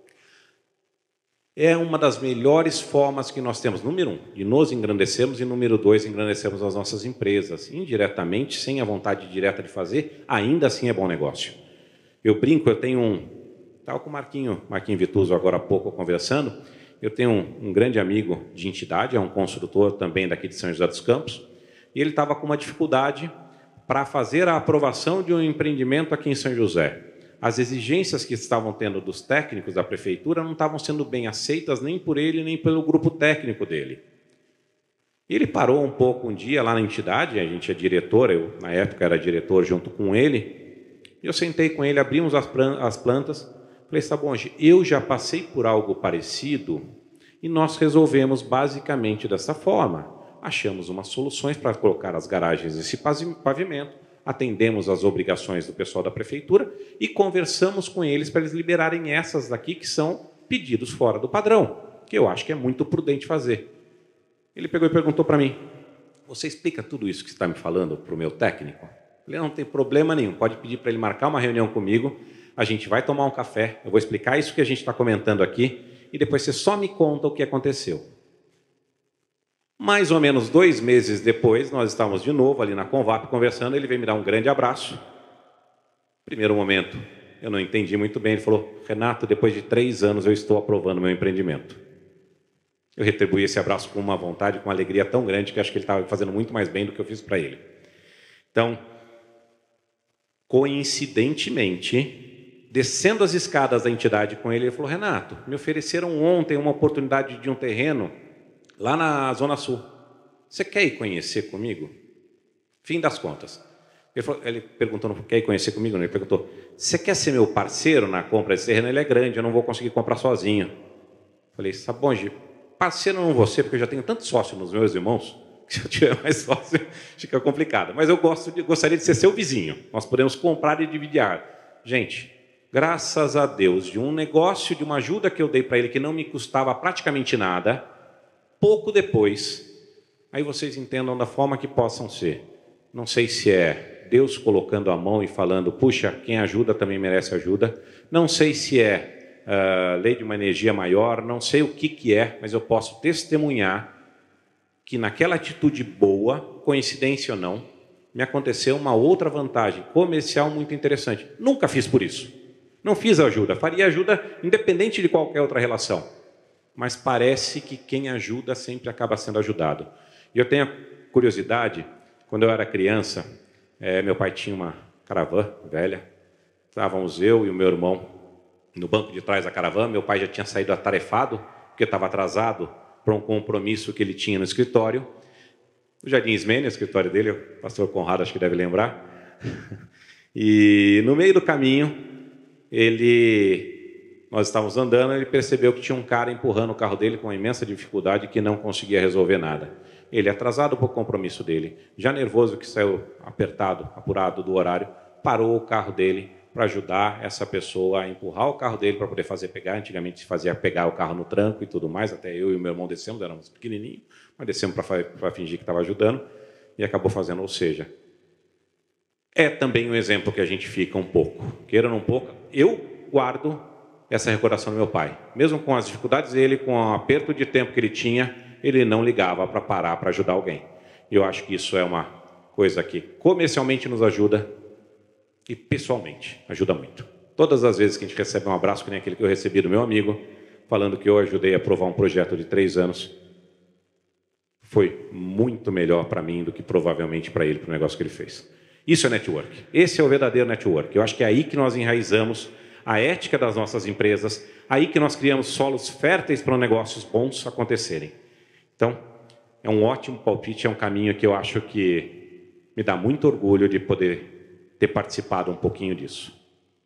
é uma das melhores formas que nós temos, número um, de nos engrandecermos, e número dois, engrandecermos as nossas empresas. Indiretamente, sem a vontade direta de fazer, ainda assim é bom negócio. Eu brinco, eu tenho um... Estava com o Marquinho, Marquinho Vituso, agora há pouco, conversando. Eu tenho um, um grande amigo de entidade, é um construtor também daqui de São José dos Campos, e ele estava com uma dificuldade para fazer a aprovação de um empreendimento aqui em São José. as exigências que estavam tendo dos técnicos da prefeitura não estavam sendo bem aceitas nem por ele, nem pelo grupo técnico dele. Ele parou um pouco um dia lá na entidade, a gente é diretor, eu na época era diretor junto com ele, eu sentei com ele, abrimos as plantas, falei, Sabonge, eu já passei por algo parecido e nós resolvemos basicamente dessa forma. Achamos umas soluções para colocar as garagens nesse pavimento, atendemos às obrigações do pessoal da prefeitura e conversamos com eles para eles liberarem essas daqui que são pedidos fora do padrão, que eu acho que é muito prudente fazer. Ele pegou e perguntou para mim, você explica tudo isso que você está me falando para o meu técnico? Ele não tem problema nenhum, pode pedir para ele marcar uma reunião comigo, a gente vai tomar um café, eu vou explicar isso que a gente está comentando aqui e depois você só me conta o que aconteceu. Mais ou menos dois meses depois, nós estávamos de novo ali na Convap conversando, ele veio me dar um grande abraço. Primeiro momento, eu não entendi muito bem, ele falou, Renato, depois de três anos eu estou aprovando meu empreendimento. Eu retribuí esse abraço com uma vontade, com uma alegria tão grande, que acho que ele estava fazendo muito mais bem do que eu fiz para ele. Então, coincidentemente, descendo as escadas da entidade com ele, ele falou, Renato, me ofereceram ontem uma oportunidade de um terreno lá na Zona Sul. Você quer ir conhecer comigo? Fim das contas. Ele, falou, ele perguntou, não quer ir conhecer comigo? Não. Ele perguntou, você quer ser meu parceiro na compra desse terreno? Ele é grande, eu não vou conseguir comprar sozinho. Falei, Sabonge, parceiro não vou ser, porque eu já tenho tanto sócio nos meus irmãos, que se eu tiver mais sócio, fica complicado. Mas eu gosto de, gostaria de ser seu vizinho. Nós podemos comprar e dividir. Gente, graças a Deus, de um negócio, de uma ajuda que eu dei para ele, que não me custava praticamente nada, pouco depois, aí vocês entendam da forma que possam ser. Não sei se é Deus colocando a mão e falando, puxa, quem ajuda também merece ajuda. Não sei se é uh, lei de uma energia maior, não sei o que, que é, mas eu posso testemunhar que naquela atitude boa, coincidência ou não, me aconteceu uma outra vantagem comercial muito interessante. Nunca fiz por isso. Não fiz ajuda, faria ajuda independente de qualquer outra relação. Mas parece que quem ajuda sempre acaba sendo ajudado. E eu tenho a curiosidade, quando eu era criança, é, meu pai tinha uma caravana velha, estávamos eu e o meu irmão no banco de trás da caravana, meu pai já tinha saído atarefado, porque estava atrasado para um compromisso que ele tinha no escritório, o Jardim Ismênia, o escritório dele, o pastor Conrado acho que deve lembrar, e no meio do caminho, ele... Nós estávamos andando, ele percebeu que tinha um cara empurrando o carro dele com uma imensa dificuldade que não conseguia resolver nada. Ele, atrasado para o compromisso dele, já nervoso que saiu apertado, apurado do horário, parou o carro dele para ajudar essa pessoa a empurrar o carro dele para poder fazer pegar. Antigamente se fazia pegar o carro no tranco e tudo mais, até eu e o meu irmão descemos, éramos pequenininhos, mas descemos para fingir que estava ajudando e acabou fazendo. Ou seja, é também um exemplo que a gente fica um pouco, queira ou não um pouco, eu guardo essa recordação do meu pai. Mesmo com as dificuldades dele, com o aperto de tempo que ele tinha, ele não ligava para parar para ajudar alguém. E eu acho que isso é uma coisa que comercialmente nos ajuda e pessoalmente ajuda muito. Todas as vezes que a gente recebe um abraço, que nem aquele que eu recebi do meu amigo, falando que eu ajudei a aprovar um projeto de três anos, foi muito melhor para mim do que provavelmente para ele, para o negócio que ele fez. Isso é network. Esse é o verdadeiro network. Eu acho que é aí que nós enraizamos a ética das nossas empresas, aí que nós criamos solos férteis para negócios bons acontecerem. Então, é um ótimo palpite, é um caminho que eu acho que me dá muito orgulho de poder ter participado um pouquinho disso.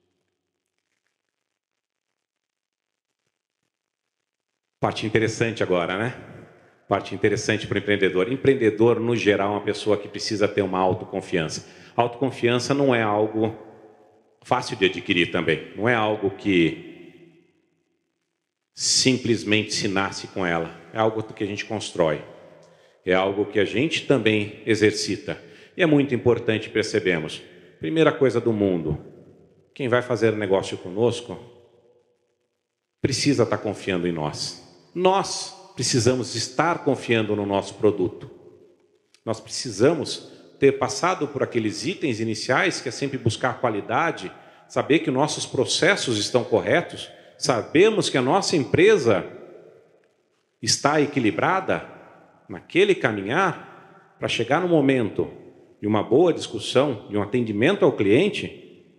Parte interessante agora, né? Parte interessante para o empreendedor. Empreendedor, no geral, é uma pessoa que precisa ter uma autoconfiança. Autoconfiança não é algo fácil de adquirir também. Não é algo que simplesmente se nasce com ela. É algo que a gente constrói. É algo que a gente também exercita. E é muito importante percebermos. Primeira coisa do mundo, quem vai fazer negócio conosco precisa estar confiando em nós. Nós precisamos estar confiando no nosso produto. Nós precisamos ter passado por aqueles itens iniciais, que é sempre buscar qualidade, saber que nossos processos estão corretos, sabemos que a nossa empresa está equilibrada naquele caminhar, para chegar no momento de uma boa discussão, de um atendimento ao cliente,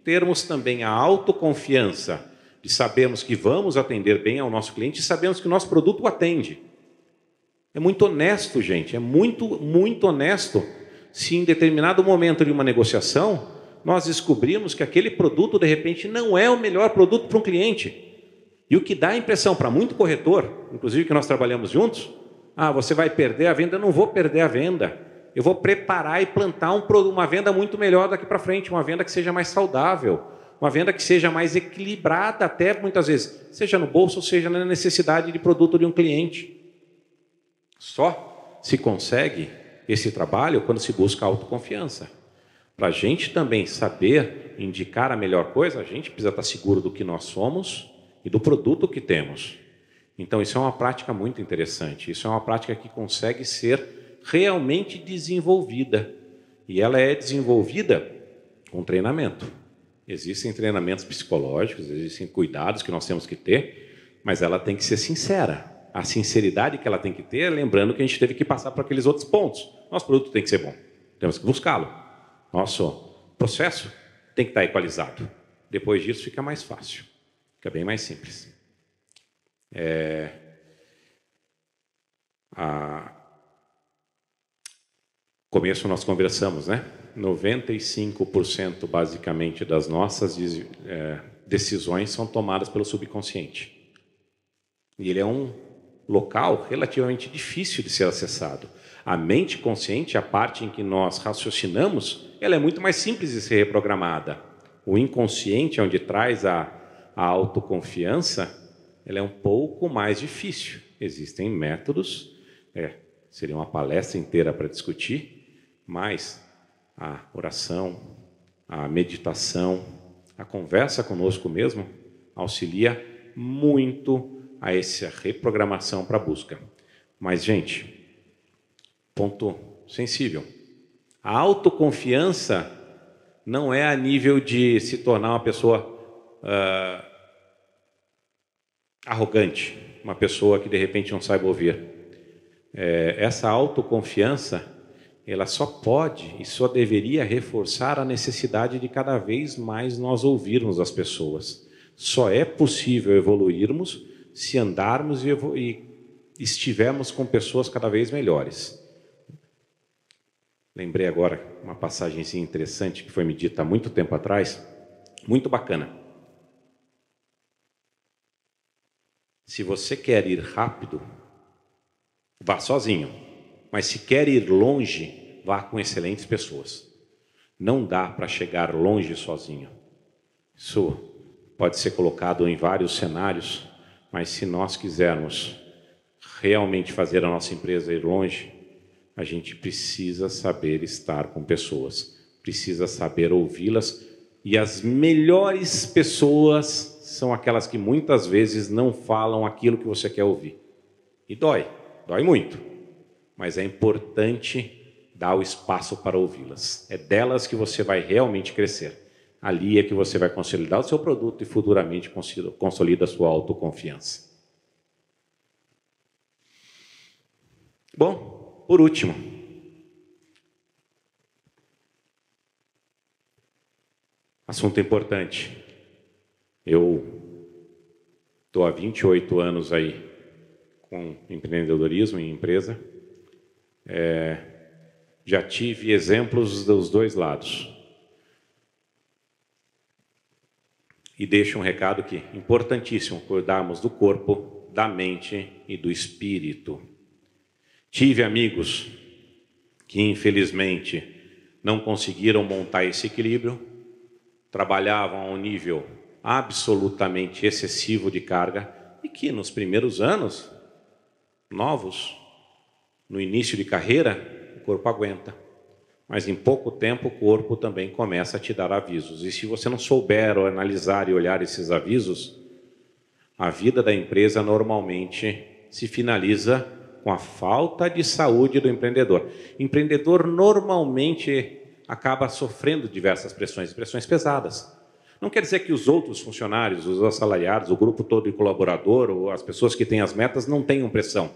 termos também a autoconfiança de sabermos que vamos atender bem ao nosso cliente e sabemos que o nosso produto o atende. É muito honesto, gente, é muito, muito honesto se em determinado momento de uma negociação nós descobrimos que aquele produto, de repente, não é o melhor produto para um cliente. E o que dá a impressão para muito corretor, inclusive que nós trabalhamos juntos, ah, você vai perder a venda. Eu não vou perder a venda. Eu vou preparar e plantar um, uma venda muito melhor daqui para frente, uma venda que seja mais saudável, uma venda que seja mais equilibrada até, muitas vezes, seja no bolso, seja na necessidade de produto de um cliente. Só se consegue esse trabalho quando se busca autoconfiança. Para a gente também saber indicar a melhor coisa, a gente precisa estar seguro do que nós somos e do produto que temos. Então, isso é uma prática muito interessante. Isso é uma prática que consegue ser realmente desenvolvida. E ela é desenvolvida com treinamento. Existem treinamentos psicológicos, existem cuidados que nós temos que ter, mas ela tem que ser sincera. A sinceridade que ela tem que ter, lembrando que a gente teve que passar por aqueles outros pontos. Nosso produto tem que ser bom. Temos que buscá-lo. Nosso processo tem que estar equalizado. Depois disso, fica mais fácil. Fica bem mais simples. É... A... Começo nós conversamos, né? noventa e cinco por cento basicamente das nossas é, decisões são tomadas pelo subconsciente. E ele é um local relativamente difícil de ser acessado. A mente consciente, a parte em que nós raciocinamos, ela é muito mais simples de ser reprogramada. O inconsciente, onde traz a, a autoconfiança, ela é um pouco mais difícil. Existem métodos, é, seria uma palestra inteira para discutir, mas a oração, a meditação, a conversa conosco mesmo auxilia muito a essa reprogramação para a busca. Mas, gente, ponto sensível. A autoconfiança não é a nível de se tornar uma pessoa uh, arrogante, uma pessoa que de repente não saiba ouvir. É, essa autoconfiança, ela só pode e só deveria reforçar a necessidade de cada vez mais nós ouvirmos as pessoas. Só é possível evoluirmos se andarmos e, e estivermos com pessoas cada vez melhores. Lembrei agora uma passagem interessante que foi me dita há muito tempo atrás, muito bacana. Se você quer ir rápido, vá sozinho. Mas se quer ir longe, vá com excelentes pessoas. Não dá para chegar longe sozinho. Isso pode ser colocado em vários cenários, mas se nós quisermos realmente fazer a nossa empresa ir longe, a gente precisa saber estar com pessoas, precisa saber ouvi-las, e as melhores pessoas são aquelas que muitas vezes não falam aquilo que você quer ouvir. E dói, dói muito, mas é importante dar o espaço para ouvi-las. É delas que você vai realmente crescer. Ali é que você vai consolidar o seu produto e futuramente consolida a sua autoconfiança. Bom, por último, assunto importante. Eu estou há vinte e oito anos aí com empreendedorismo em empresa. É, já tive exemplos dos dois lados. E deixo um recado aqui, importantíssimo, cuidarmos do corpo, da mente e do espírito. Tive amigos que, infelizmente, não conseguiram montar esse equilíbrio, trabalhavam a um nível absolutamente excessivo de carga e que, nos primeiros anos, novos, no início de carreira, o corpo aguenta. Mas, em pouco tempo, o corpo também começa a te dar avisos. E se você não souber analisar e olhar esses avisos, a vida da empresa normalmente se finaliza com a falta de saúde do empreendedor. O empreendedor normalmente acaba sofrendo diversas pressões, pressões pesadas. Não quer dizer que os outros funcionários, os assalariados, o grupo todo de colaborador, ou as pessoas que têm as metas não tenham pressão.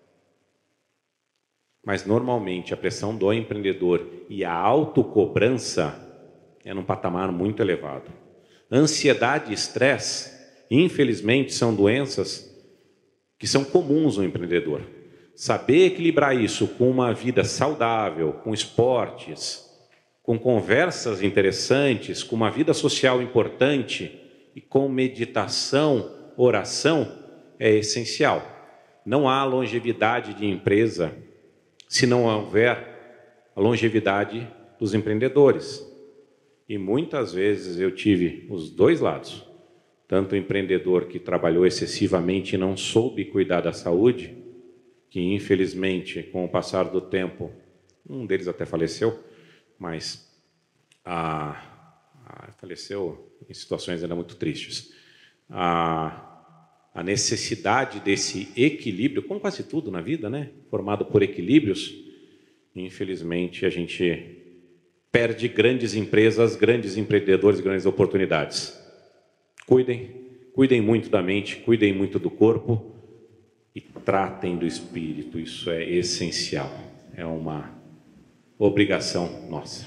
Mas, normalmente, a pressão do empreendedor e a autocobrança é num patamar muito elevado. Ansiedade e estresse, infelizmente, são doenças que são comuns no empreendedor. Saber equilibrar isso com uma vida saudável, com esportes, com conversas interessantes, com uma vida social importante e com meditação, oração, é essencial. Não há longevidade de empresa se não houver a longevidade dos empreendedores. E muitas vezes eu tive os dois lados. Tanto o empreendedor que trabalhou excessivamente e não soube cuidar da saúde, que infelizmente, com o passar do tempo, um deles até faleceu, mas a, a, faleceu em situações ainda muito tristes. A, a necessidade desse equilíbrio, como quase tudo na vida, né? Formado por equilíbrios, infelizmente a gente perde grandes empresas, grandes empreendedores, grandes oportunidades. Cuidem, cuidem muito da mente, cuidem muito do corpo e tratem do espírito, isso é essencial, é uma obrigação nossa.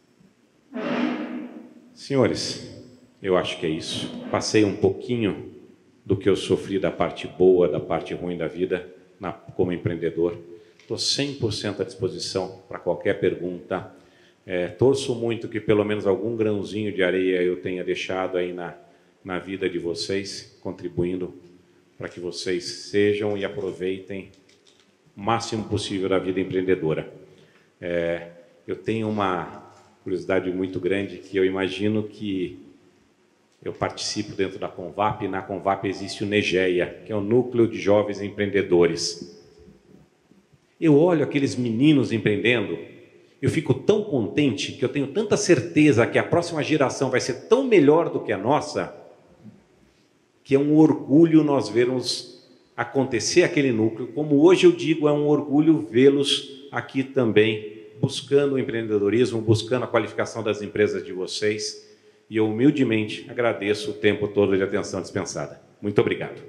Senhores, eu acho que é isso. Passei um pouquinho do que eu sofri da parte boa, da parte ruim da vida, na, como empreendedor. Estou cem por cento à disposição para qualquer pergunta. É, torço muito que pelo menos algum grãozinho de areia eu tenha deixado aí na, na vida de vocês, contribuindo para que vocês sejam e aproveitem o máximo possível da vida empreendedora. É, eu tenho uma curiosidade muito grande, que eu imagino que eu participo dentro da Convap, e na Convap existe o NEGEA, que é o Núcleo de Jovens Empreendedores. Eu olho aqueles meninos empreendendo, eu fico tão contente, que eu tenho tanta certeza que a próxima geração vai ser tão melhor do que a nossa, que é um orgulho nós vermos acontecer aquele núcleo, como hoje eu digo, é um orgulho vê-los aqui também, buscando o empreendedorismo, buscando a qualificação das empresas de vocês, e eu humildemente agradeço o tempo todo de atenção dispensada. Muito obrigado.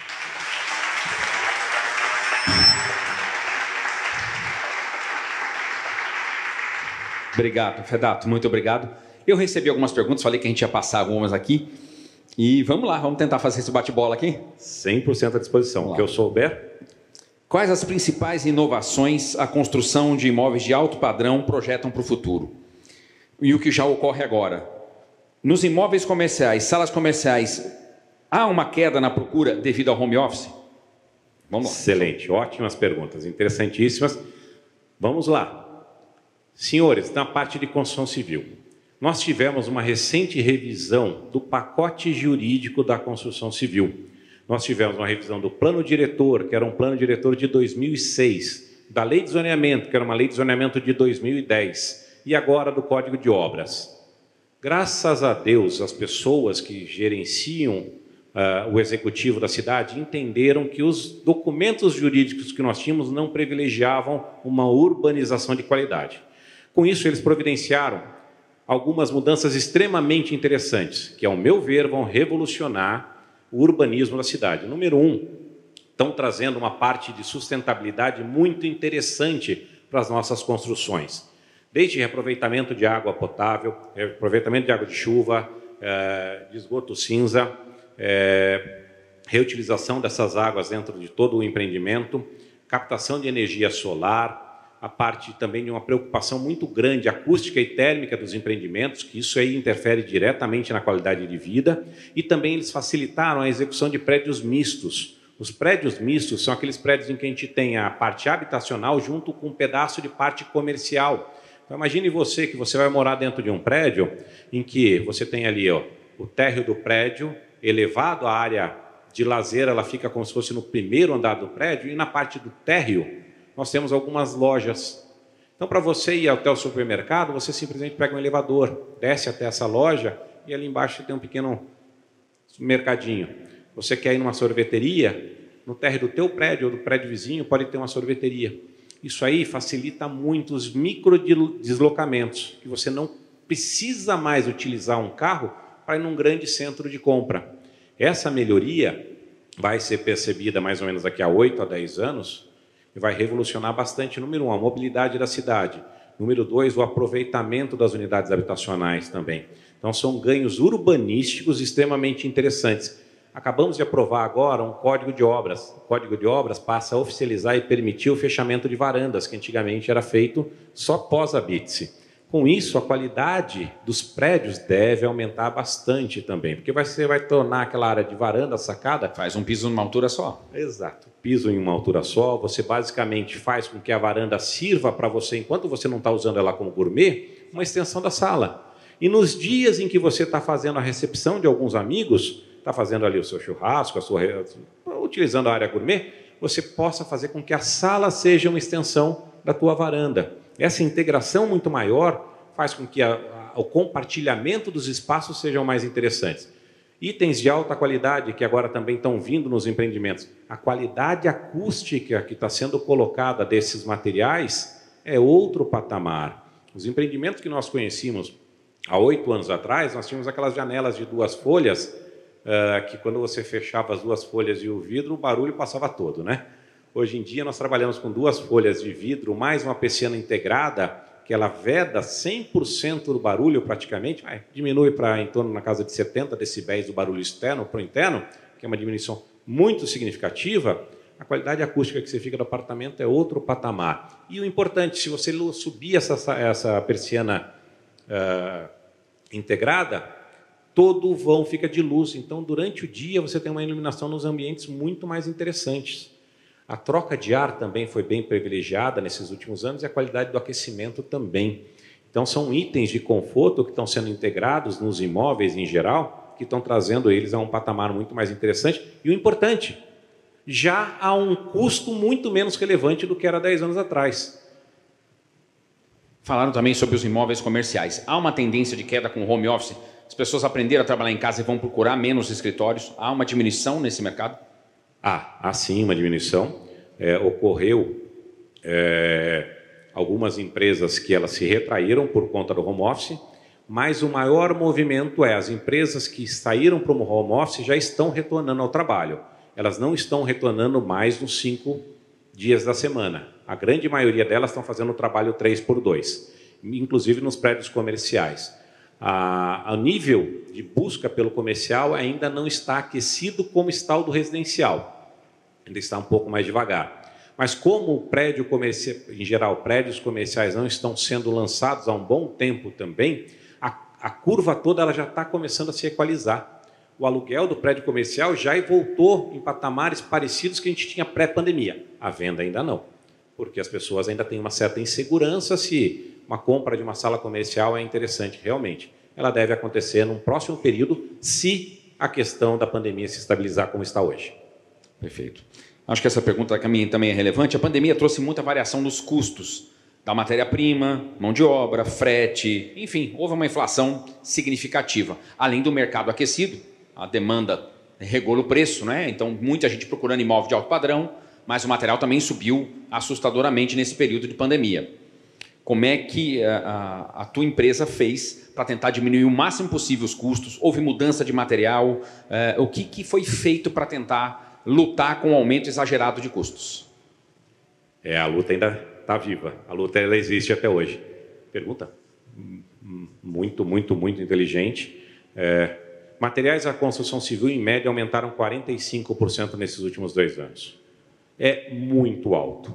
Obrigado, Fedato, muito obrigado. Eu recebi algumas perguntas, falei que a gente ia passar algumas aqui, e vamos lá, vamos tentar fazer esse bate-bola aqui? cem por cento à disposição, o que eu souber. Quais as principais inovações a construção de imóveis de alto padrão projetam para o futuro? E o que já ocorre agora? Nos imóveis comerciais, salas comerciais, há uma queda na procura devido ao home office? Vamos lá. Excelente, ótimas perguntas, interessantíssimas. Vamos lá. Senhores, na parte de construção civil, nós tivemos uma recente revisão do pacote jurídico da construção civil. Nós tivemos uma revisão do plano diretor, que era um plano diretor de dois mil e seis, da lei de zoneamento, que era uma lei de zoneamento de dois mil e dez, e agora do Código de Obras. Graças a Deus, as pessoas que gerenciam uh, o executivo da cidade entenderam que os documentos jurídicos que nós tínhamos não privilegiavam uma urbanização de qualidade. Com isso, eles providenciaram algumas mudanças extremamente interessantes, que, ao meu ver, vão revolucionar o urbanismo da cidade. Número um, estão trazendo uma parte de sustentabilidade muito interessante para as nossas construções. Desde reaproveitamento de água potável, reaproveitamento de água de chuva, de esgoto cinza, reutilização dessas águas dentro de todo o empreendimento, captação de energia solar, a parte também de uma preocupação muito grande acústica e térmica dos empreendimentos, que isso aí interfere diretamente na qualidade de vida, e também eles facilitaram a execução de prédios mistos. Os prédios mistos são aqueles prédios em que a gente tem a parte habitacional junto com um pedaço de parte comercial. Então, imagine você que você vai morar dentro de um prédio em que você tem ali ó, o térreo do prédio elevado, a área de lazer ela fica como se fosse no primeiro andar do prédio, e na parte do térreo nós temos algumas lojas. Então, para você ir até o supermercado, você simplesmente pega um elevador, desce até essa loja e ali embaixo tem um pequeno mercadinho. Você quer ir numa sorveteria, no térreo do teu prédio ou do prédio vizinho pode ter uma sorveteria. Isso aí facilita muito os microdeslocamentos, que você não precisa mais utilizar um carro para ir num grande centro de compra. Essa melhoria vai ser percebida mais ou menos daqui a oito a dez anos e vai revolucionar bastante, número um, a mobilidade da cidade. Número dois, o aproveitamento das unidades habitacionais também. Então, são ganhos urbanísticos extremamente interessantes. Acabamos de aprovar agora um código de obras. O código de obras passa a oficializar e permitir o fechamento de varandas, que antigamente era feito só pós-habite-se. Com isso, a qualidade dos prédios deve aumentar bastante também, porque você vai tornar aquela área de varanda, sacada... Faz um piso numa altura só. Exato. Piso em uma altura só, você basicamente faz com que a varanda sirva para você, enquanto você não está usando ela como gourmet, uma extensão da sala. E nos dias em que você está fazendo a recepção de alguns amigos, está fazendo ali o seu churrasco, a sua, utilizando a área gourmet, você possa fazer com que a sala seja uma extensão da tua varanda. Essa integração muito maior faz com que a, a, o compartilhamento dos espaços sejam mais interessantes. Itens de alta qualidade que agora também estão vindo nos empreendimentos. A qualidade acústica que está sendo colocada desses materiais é outro patamar. Os empreendimentos que nós conhecíamos há oito anos atrás, nós tínhamos aquelas janelas de duas folhas, uh, que quando você fechava as duas folhas e o vidro, o barulho passava todo, né? Hoje em dia, nós trabalhamos com duas folhas de vidro, mais uma persiana integrada, que ela veda cem por cento do barulho praticamente, vai, diminui para em torno na casa de setenta decibéis do barulho externo para o interno, que é uma diminuição muito significativa. A qualidade acústica que você fica do apartamento é outro patamar. E o importante, se você subir essa, essa persiana uh, integrada, todo o vão fica de luz. Então, durante o dia, você tem uma iluminação nos ambientes muito mais interessantes. A troca de ar também foi bem privilegiada nesses últimos anos e a qualidade do aquecimento também. Então, são itens de conforto que estão sendo integrados nos imóveis em geral, que estão trazendo eles a um patamar muito mais interessante. E o importante, já há um custo muito menos relevante do que era dez anos atrás. Falaram também sobre os imóveis comerciais. Há uma tendência de queda com o home office? As pessoas aprenderam a trabalhar em casa e vão procurar menos escritórios? Há uma diminuição nesse mercado? Há, há sim uma diminuição. É, ocorreu é, algumas empresas que elas se retraíram por conta do home office, mas o maior movimento é as empresas que saíram para o home office já estão retornando ao trabalho. Elas não estão retornando mais nos cinco dias da semana. A grande maioria delas estão fazendo o trabalho três por dois, inclusive nos prédios comerciais. A, a nível de busca pelo comercial ainda não está aquecido como está o do residencial. Ainda está um pouco mais devagar. Mas como o prédio comercial, em geral, prédios comerciais não estão sendo lançados há um bom tempo também, a, a curva toda ela já está começando a se equalizar. O aluguel do prédio comercial já voltou em patamares parecidos que a gente tinha pré-pandemia. A venda ainda não, porque as pessoas ainda têm uma certa insegurança se uma compra de uma sala comercial é interessante realmente. Ela deve acontecer num próximo período, se a questão da pandemia se estabilizar como está hoje. Perfeito. Acho que essa pergunta também é relevante. A pandemia trouxe muita variação nos custos da matéria-prima, mão de obra, frete, enfim, houve uma inflação significativa. Além do mercado aquecido, a demanda regula o preço, né? Então, muita gente procurando imóvel de alto padrão, mas o material também subiu assustadoramente nesse período de pandemia. Como é que a, a, a tua empresa fez para tentar diminuir o máximo possível os custos? Houve mudança de material? Eh, o que, que foi feito para tentar lutar com o aumento exagerado de custos? É, a luta ainda está viva. A luta ela existe até hoje. Pergunta? Muito, muito, muito inteligente. É, materiais da construção civil, em média, aumentaram quarenta e cinco por cento nesses últimos dois anos. É muito alto.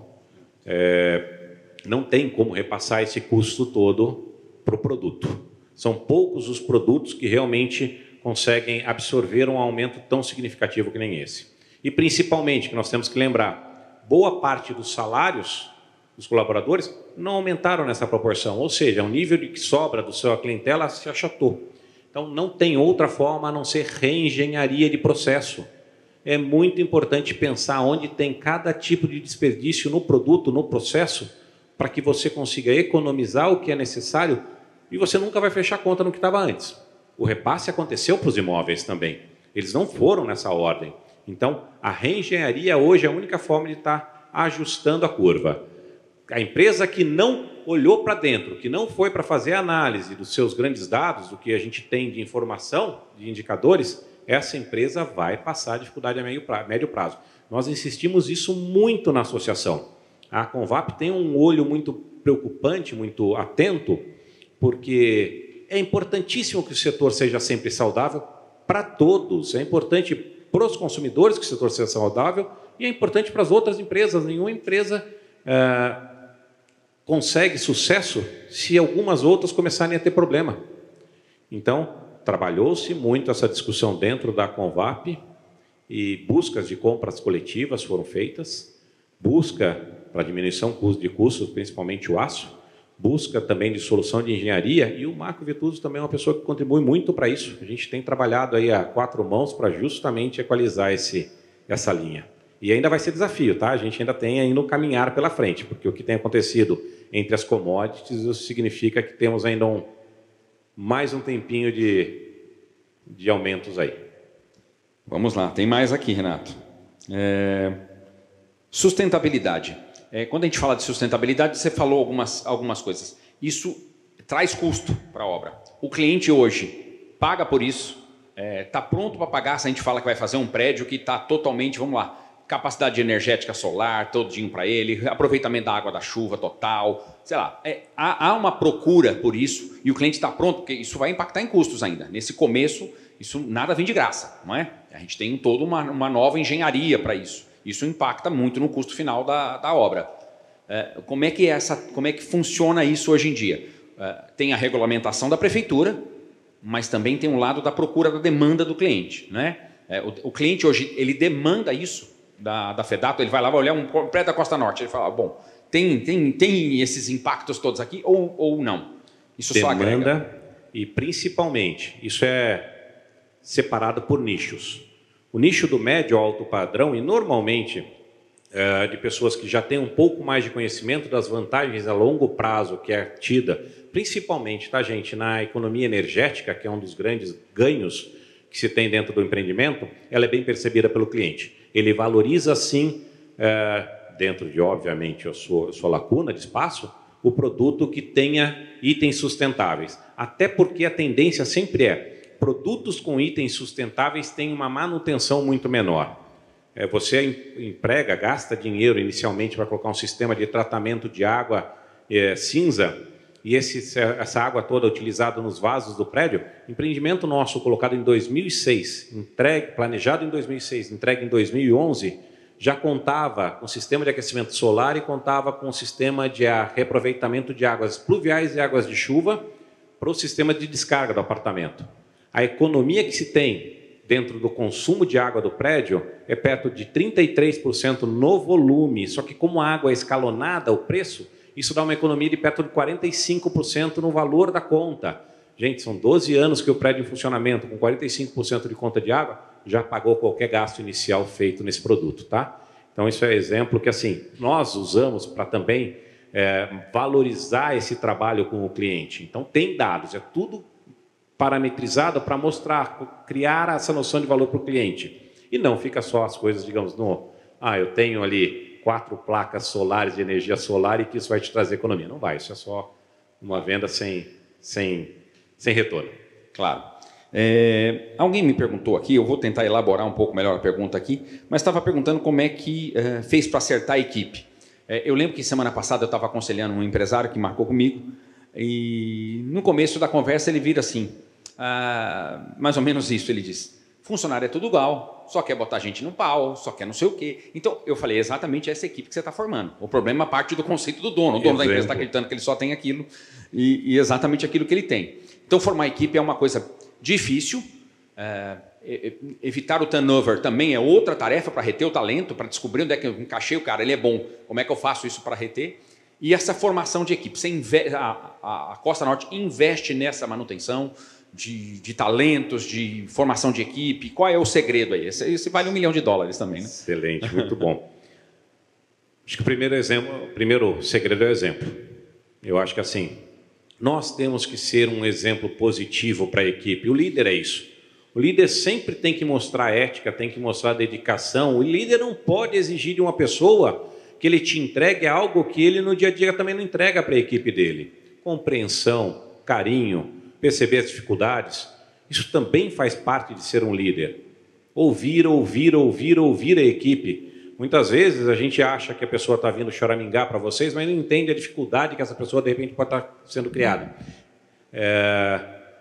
É, não tem como repassar esse custo todo para o produto. São poucos os produtos que realmente conseguem absorver um aumento tão significativo que nem esse. E, principalmente, que nós temos que lembrar, boa parte dos salários dos colaboradores não aumentaram nessa proporção, ou seja, o nível de que sobra do seu clientela se achatou. Então, não tem outra forma a não ser reengenharia de processo. É muito importante pensar onde tem cada tipo de desperdício no produto, no processo, para que você consiga economizar o que é necessário e você nunca vai fechar a conta no que estava antes. O repasse aconteceu para os imóveis também. Eles não foram nessa ordem. Então, a reengenharia hoje é a única forma de estar ajustando a curva. A empresa que não olhou para dentro, que não foi para fazer a análise dos seus grandes dados, do que a gente tem de informação, de indicadores, essa empresa vai passar dificuldade a médio prazo. Nós insistimos isso muito na associação. A Convap tem um olho muito preocupante, muito atento, porque é importantíssimo que o setor seja sempre saudável para todos. É importante para os consumidores que o setor seja saudável e é importante para as outras empresas. Nenhuma empresa é, consegue sucesso se algumas outras começarem a ter problema. Então, trabalhou-se muito essa discussão dentro da Convap e buscas de compras coletivas foram feitas, busca para diminuição de custos, principalmente o aço, busca também de solução de engenharia, e o Marco Vetuso também é uma pessoa que contribui muito para isso. A gente tem trabalhado aí a quatro mãos para justamente equalizar esse, essa linha. E ainda vai ser desafio, tá? A gente ainda tem ainda um caminhar pela frente, porque o que tem acontecido entre as commodities, isso significa que temos ainda um, mais um tempinho de, de aumentos aí. Vamos lá, tem mais aqui, Renato. É... Sustentabilidade. É, quando a gente fala de sustentabilidade, você falou algumas, algumas coisas. Isso traz custo para a obra. O cliente hoje paga por isso, está é, pronto para pagar se a gente fala que vai fazer um prédio que está totalmente, vamos lá, capacidade energética solar, todinho para ele, aproveitamento da água da chuva total, sei lá. É, há, há uma procura por isso e o cliente está pronto, porque isso vai impactar em custos ainda. Nesse começo, isso nada vem de graça, não é? A gente tem toda uma, uma nova engenharia para isso. Isso impacta muito no custo final da, da obra. É, como, é que essa, como é que funciona isso hoje em dia? É, tem a regulamentação da prefeitura, mas também tem um lado da procura da demanda do cliente. Né? É, o, o cliente hoje ele demanda isso da, da FEDATO, ele vai lá, vai olhar um prédio da Costa Norte, ele fala, bom, tem, tem, tem esses impactos todos aqui ou, ou não? Isso demanda, só agrega. E principalmente, isso é separado por nichos. O nicho do médio ao alto padrão, e normalmente é, de pessoas que já têm um pouco mais de conhecimento das vantagens a longo prazo que é tida, principalmente, tá, gente, na economia energética, que é um dos grandes ganhos que se tem dentro do empreendimento, ela é bem percebida pelo cliente. Ele valoriza, sim, é, dentro de, obviamente, a sua, a sua lacuna de espaço, o produto que tenha itens sustentáveis. Até porque a tendência sempre é produtos com itens sustentáveis têm uma manutenção muito menor. É, você emprega, gasta dinheiro inicialmente para colocar um sistema de tratamento de água é, cinza, e esse, essa água toda utilizada nos vasos do prédio, empreendimento nosso colocado em dois mil e seis, entregue, planejado em dois mil e seis, entregue em dois mil e onze, já contava com sistema de aquecimento solar e contava com um sistema de reaproveitamento de águas pluviais e águas de chuva para o sistema de descarga do apartamento. A economia que se tem dentro do consumo de água do prédio é perto de trinta e três por cento no volume, só que como a água é escalonada, o preço, isso dá uma economia de perto de quarenta e cinco por cento no valor da conta. Gente, são doze anos que o prédio em funcionamento, com quarenta e cinco por cento de conta de água, já pagou qualquer gasto inicial feito nesse produto, tá? Então, isso é exemplo que, assim, nós usamos para também é, valorizar esse trabalho com o cliente. Então, tem dados, é tudo parametrizado para mostrar, criar essa noção de valor para o cliente. E não fica só as coisas, digamos, no, ah, eu tenho ali quatro placas solares de energia solar e que isso vai te trazer economia. Não vai, isso é só uma venda sem, sem, sem retorno. Claro. É, alguém me perguntou aqui, eu vou tentar elaborar um pouco melhor a pergunta aqui, mas estava perguntando como é que é, fez para acertar a equipe. É, eu lembro que semana passada eu estava aconselhando um empresário que marcou comigo, e no começo da conversa ele vira assim, ah, mais ou menos isso, ele diz, funcionário é tudo igual, só quer botar gente no pau, só quer não sei o quê. Então, eu falei, exatamente essa equipe que você está formando. O problema parte do conceito do dono. O dono Exemplo. da empresa está acreditando que ele só tem aquilo e, e exatamente aquilo que ele tem. Então, formar equipe é uma coisa difícil. É, evitar o turnover também é outra tarefa para reter o talento, para descobrir onde é que eu encaixei o cara, ele é bom, como é que eu faço isso para reter? E essa formação de equipe. Você investe, a, a Costa Norte investe nessa manutenção de, de talentos, de formação de equipe. Qual é o segredo aí? Esse, esse vale um milhão de dólares também, né? Excelente, muito bom. Acho que o primeiro exemplo, o primeiro segredo é o exemplo. Eu acho que assim, nós temos que ser um exemplo positivo para a equipe. O líder é isso. O líder sempre tem que mostrar ética, tem que mostrar dedicação. O líder não pode exigir de uma pessoa que ele te entregue algo que ele no dia a dia também não entrega para a equipe dele. Compreensão, carinho, perceber as dificuldades. Isso também faz parte de ser um líder. Ouvir, ouvir, ouvir, ouvir a equipe. Muitas vezes a gente acha que a pessoa está vindo choramingar para vocês, mas não entende a dificuldade que essa pessoa de repente pode estar sendo criada. É...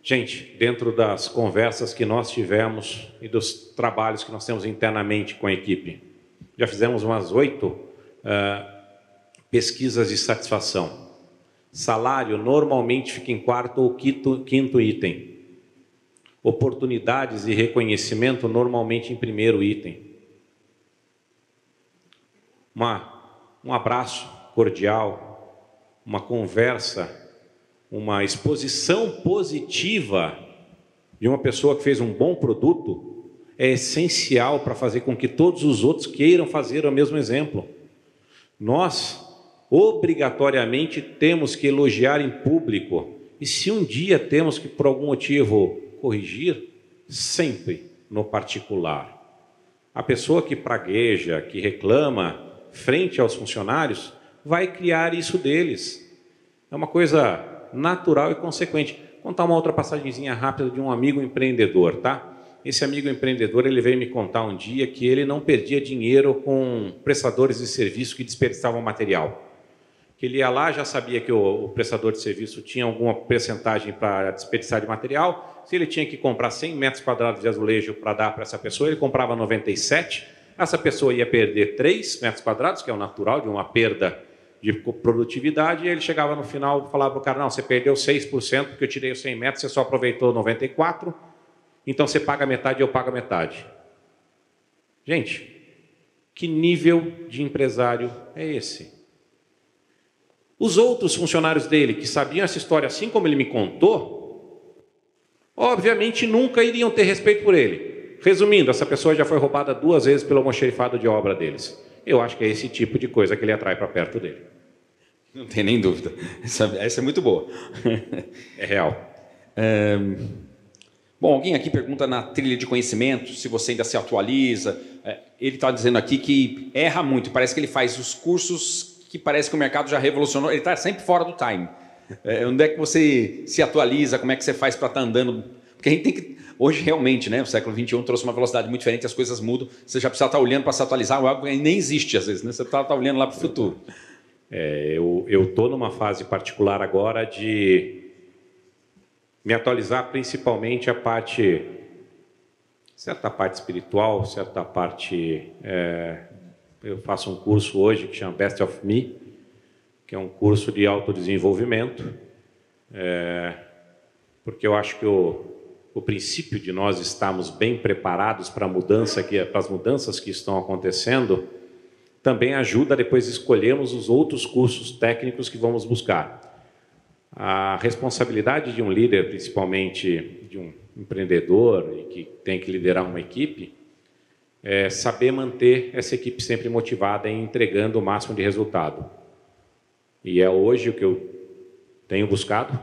Gente, dentro das conversas que nós tivemos e dos trabalhos que nós temos internamente com a equipe, já fizemos umas oito uh, pesquisas de satisfação. Salário normalmente fica em quarto ou quinto, quinto item. Oportunidades e reconhecimento normalmente em primeiro item. Uma, um abraço cordial, uma conversa, uma exposição positiva de uma pessoa que fez um bom produto é essencial para fazer com que todos os outros queiram fazer o mesmo exemplo. Nós, obrigatoriamente, temos que elogiar em público. E se um dia temos que, por algum motivo, corrigir, sempre no particular. A pessoa que pragueja, que reclama frente aos funcionários, vai criar isso deles. É uma coisa natural e consequente. Vou contar uma outra passagenzinha rápida de um amigo empreendedor, tá? Esse amigo empreendedor, ele veio me contar um dia que ele não perdia dinheiro com prestadores de serviço que desperdiçavam material. Que ele ia lá, já sabia que o, o prestador de serviço tinha alguma percentagem para desperdiçar de material. Se ele tinha que comprar cem metros quadrados de azulejo para dar para essa pessoa, ele comprava noventa e sete. Essa pessoa ia perder três metros quadrados, que é o natural de uma perda de produtividade, e ele chegava no final e falava para o cara, não, você perdeu seis por cento porque eu tirei os cem metros, você só aproveitou noventa e quatro, então você paga metade e eu pago a metade. Gente, que nível de empresário é esse? Os outros funcionários dele, que sabiam essa história assim como ele me contou, obviamente nunca iriam ter respeito por ele. Resumindo, essa pessoa já foi roubada duas vezes pelo almoxerifado de obra deles. Eu acho que é esse tipo de coisa que ele atrai para perto dele. Não tem nem dúvida. Essa, essa é muito boa. É real. É... Bom, alguém aqui pergunta na trilha de conhecimento, se você ainda se atualiza. É, ele está dizendo aqui que erra muito. Parece que ele faz os cursos que parece que o mercado já revolucionou. Ele está sempre fora do time. É, onde é que você se atualiza? Como é que você faz para estar tá andando? Porque a gente tem que... Hoje, realmente, né, o século vinte e um trouxe uma velocidade muito diferente, as coisas mudam. Você já precisa estar olhando para se atualizar, algo que nem existe às vezes, né? Você está tá olhando lá para o futuro. É, eu estou numa fase particular agora de me atualizar principalmente a parte, certa parte espiritual, certa parte... É, eu faço um curso hoje que chama Best of Me, que é um curso de autodesenvolvimento, é, porque eu acho que o O princípio de nós estarmos bem preparados para a mudança que, para as mudanças que estão acontecendo também ajuda a depois escolhermos os outros cursos técnicos que vamos buscar. A responsabilidade de um líder, principalmente de um empreendedor e que tem que liderar uma equipe, é saber manter essa equipe sempre motivada e entregando o máximo de resultado. E é hoje o que eu tenho buscado.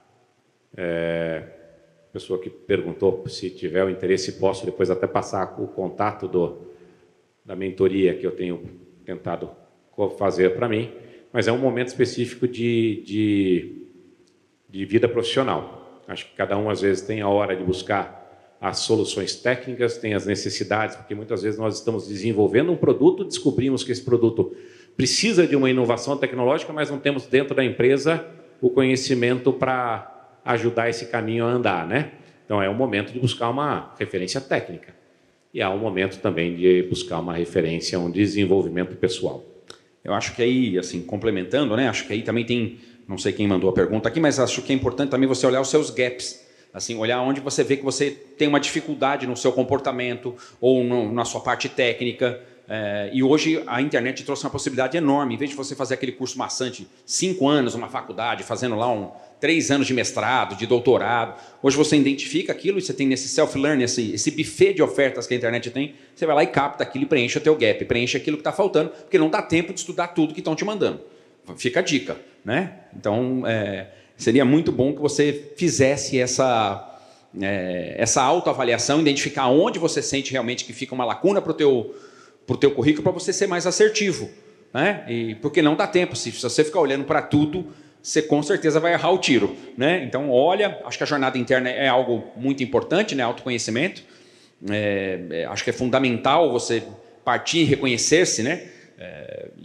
É, pessoa que perguntou se tiver o interesse, posso depois até passar o contato do, da mentoria que eu tenho tentado fazer para mim, mas é um momento específico de, de, de vida profissional. Acho que cada um, às vezes, tem a hora de buscar as soluções técnicas, tem as necessidades, porque muitas vezes nós estamos desenvolvendo um produto, descobrimos que esse produto precisa de uma inovação tecnológica, mas não temos dentro da empresa o conhecimento para ajudar esse caminho a andar, né? Então, é o momento de buscar uma referência técnica. E há um momento também de buscar uma referência, um desenvolvimento pessoal. Eu acho que aí, assim, complementando, né? Acho que aí também tem, não sei quem mandou a pergunta aqui, mas acho que é importante também você olhar os seus gaps. Assim, olhar onde você vê que você tem uma dificuldade no seu comportamento ou no, na sua parte técnica. É, e hoje a internet trouxe uma possibilidade enorme. Em vez de você fazer aquele curso maçante, cinco anos, uma faculdade, fazendo lá um três anos de mestrado, de doutorado, hoje você identifica aquilo e você tem nesse self-learning, esse, esse buffet de ofertas que a internet tem, você vai lá e capta aquilo e preenche o teu gap, preenche aquilo que está faltando, porque não dá tempo de estudar tudo que estão te mandando. Fica a dica, né? Então, é, seria muito bom que você fizesse essa, é, essa autoavaliação, identificar onde você sente realmente que fica uma lacuna para o teu, pro teu currículo, para você ser mais assertivo, né? E, porque não dá tempo, se você ficar olhando para tudo, você com certeza vai errar o tiro, né? Então, olha, acho que a jornada interna é algo muito importante, né? Autoconhecimento. É, é, acho que é fundamental você partir e reconhecer-se, né? É,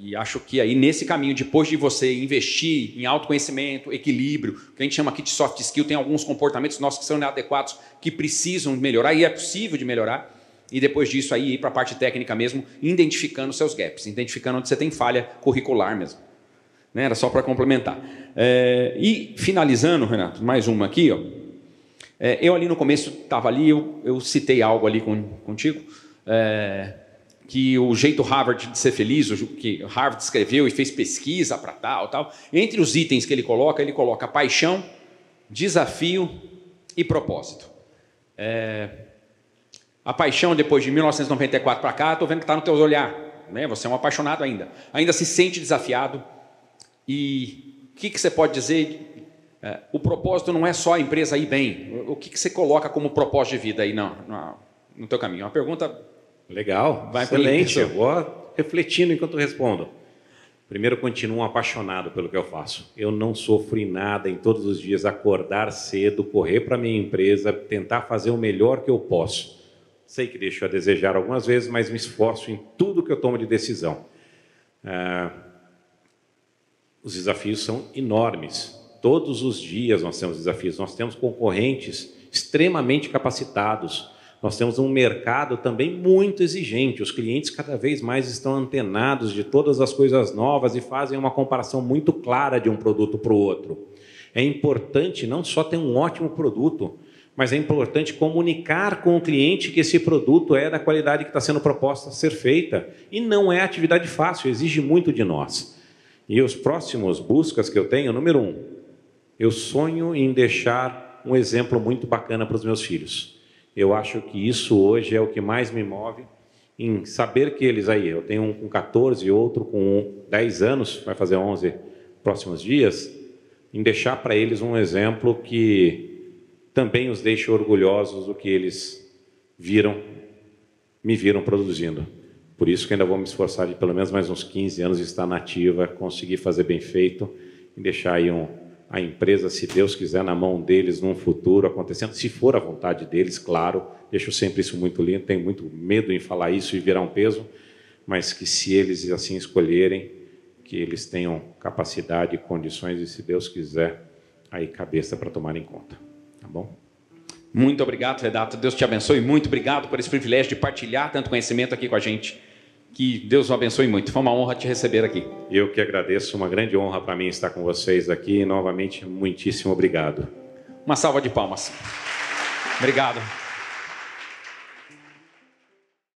E acho que aí nesse caminho, depois de você investir em autoconhecimento, equilíbrio, que a gente chama aqui de soft skill, tem alguns comportamentos nossos que são inadequados, que precisam melhorar, e é possível de melhorar. E depois disso aí ir para a parte técnica mesmo, identificando seus gaps, identificando onde você tem falha curricular mesmo. Né? Era só para complementar. É, e finalizando, Renato, mais uma aqui, ó. É, eu ali no começo estava ali, eu, eu citei algo ali com, contigo, é, que o jeito Harvard de ser feliz, o que Harvard escreveu e fez pesquisa para tal, tal. Entre os itens que ele coloca, ele coloca paixão, desafio e propósito. É, a paixão, depois de mil novecentos e noventa e quatro para cá, estou vendo que está no teu olhar. Né? Você é um apaixonado ainda. Ainda se sente desafiado. E o que, que você pode dizer? É, o propósito não é só a empresa ir bem. O que, que você coloca como propósito de vida aí no, no, no teu caminho? Uma pergunta... Legal, vai excelente. Eu vou refletindo enquanto respondo. Primeiro, continuo apaixonado pelo que eu faço. Eu não sofro em nada em todos os dias acordar cedo, correr para a minha empresa, tentar fazer o melhor que eu posso. Sei que deixo a desejar algumas vezes, mas me esforço em tudo que eu tomo de decisão. Ah, os desafios são enormes. Todos os dias nós temos desafios. Nós temos concorrentes extremamente capacitados. Nós temos um mercado também muito exigente. Os clientes cada vez mais estão antenados de todas as coisas novas e fazem uma comparação muito clara de um produto para o outro. É importante não só ter um ótimo produto, mas é importante comunicar com o cliente que esse produto é da qualidade que está sendo proposta a ser feita. E não é atividade fácil, exige muito de nós. E os próximos buscas que eu tenho, número um, eu sonho em deixar um exemplo muito bacana para os meus filhos. Eu acho que isso hoje é o que mais me move, em saber que eles aí, eu tenho um com quatorze e outro com dez anos, vai fazer onze próximos dias, em deixar para eles um exemplo que também os deixe orgulhosos do que eles viram, me viram produzindo. Por isso que ainda vou me esforçar de pelo menos mais uns quinze anos estar na ativa, conseguir fazer bem feito e deixar aí um... a empresa, se Deus quiser, na mão deles num futuro acontecendo, se for a vontade deles, claro, deixo sempre isso muito lindo, tenho muito medo em falar isso e virar um peso, mas que se eles assim escolherem, que eles tenham capacidade e condições e, se Deus quiser, aí cabeça para tomar em conta. Tá bom? Muito obrigado, Renato. Deus te abençoe. Muito obrigado por esse privilégio de partilhar tanto conhecimento aqui com a gente. Que Deus o abençoe muito. Foi uma honra te receber aqui. Eu que agradeço, uma grande honra para mim estar com vocês aqui. E, novamente, muitíssimo obrigado. Uma salva de palmas. Obrigado.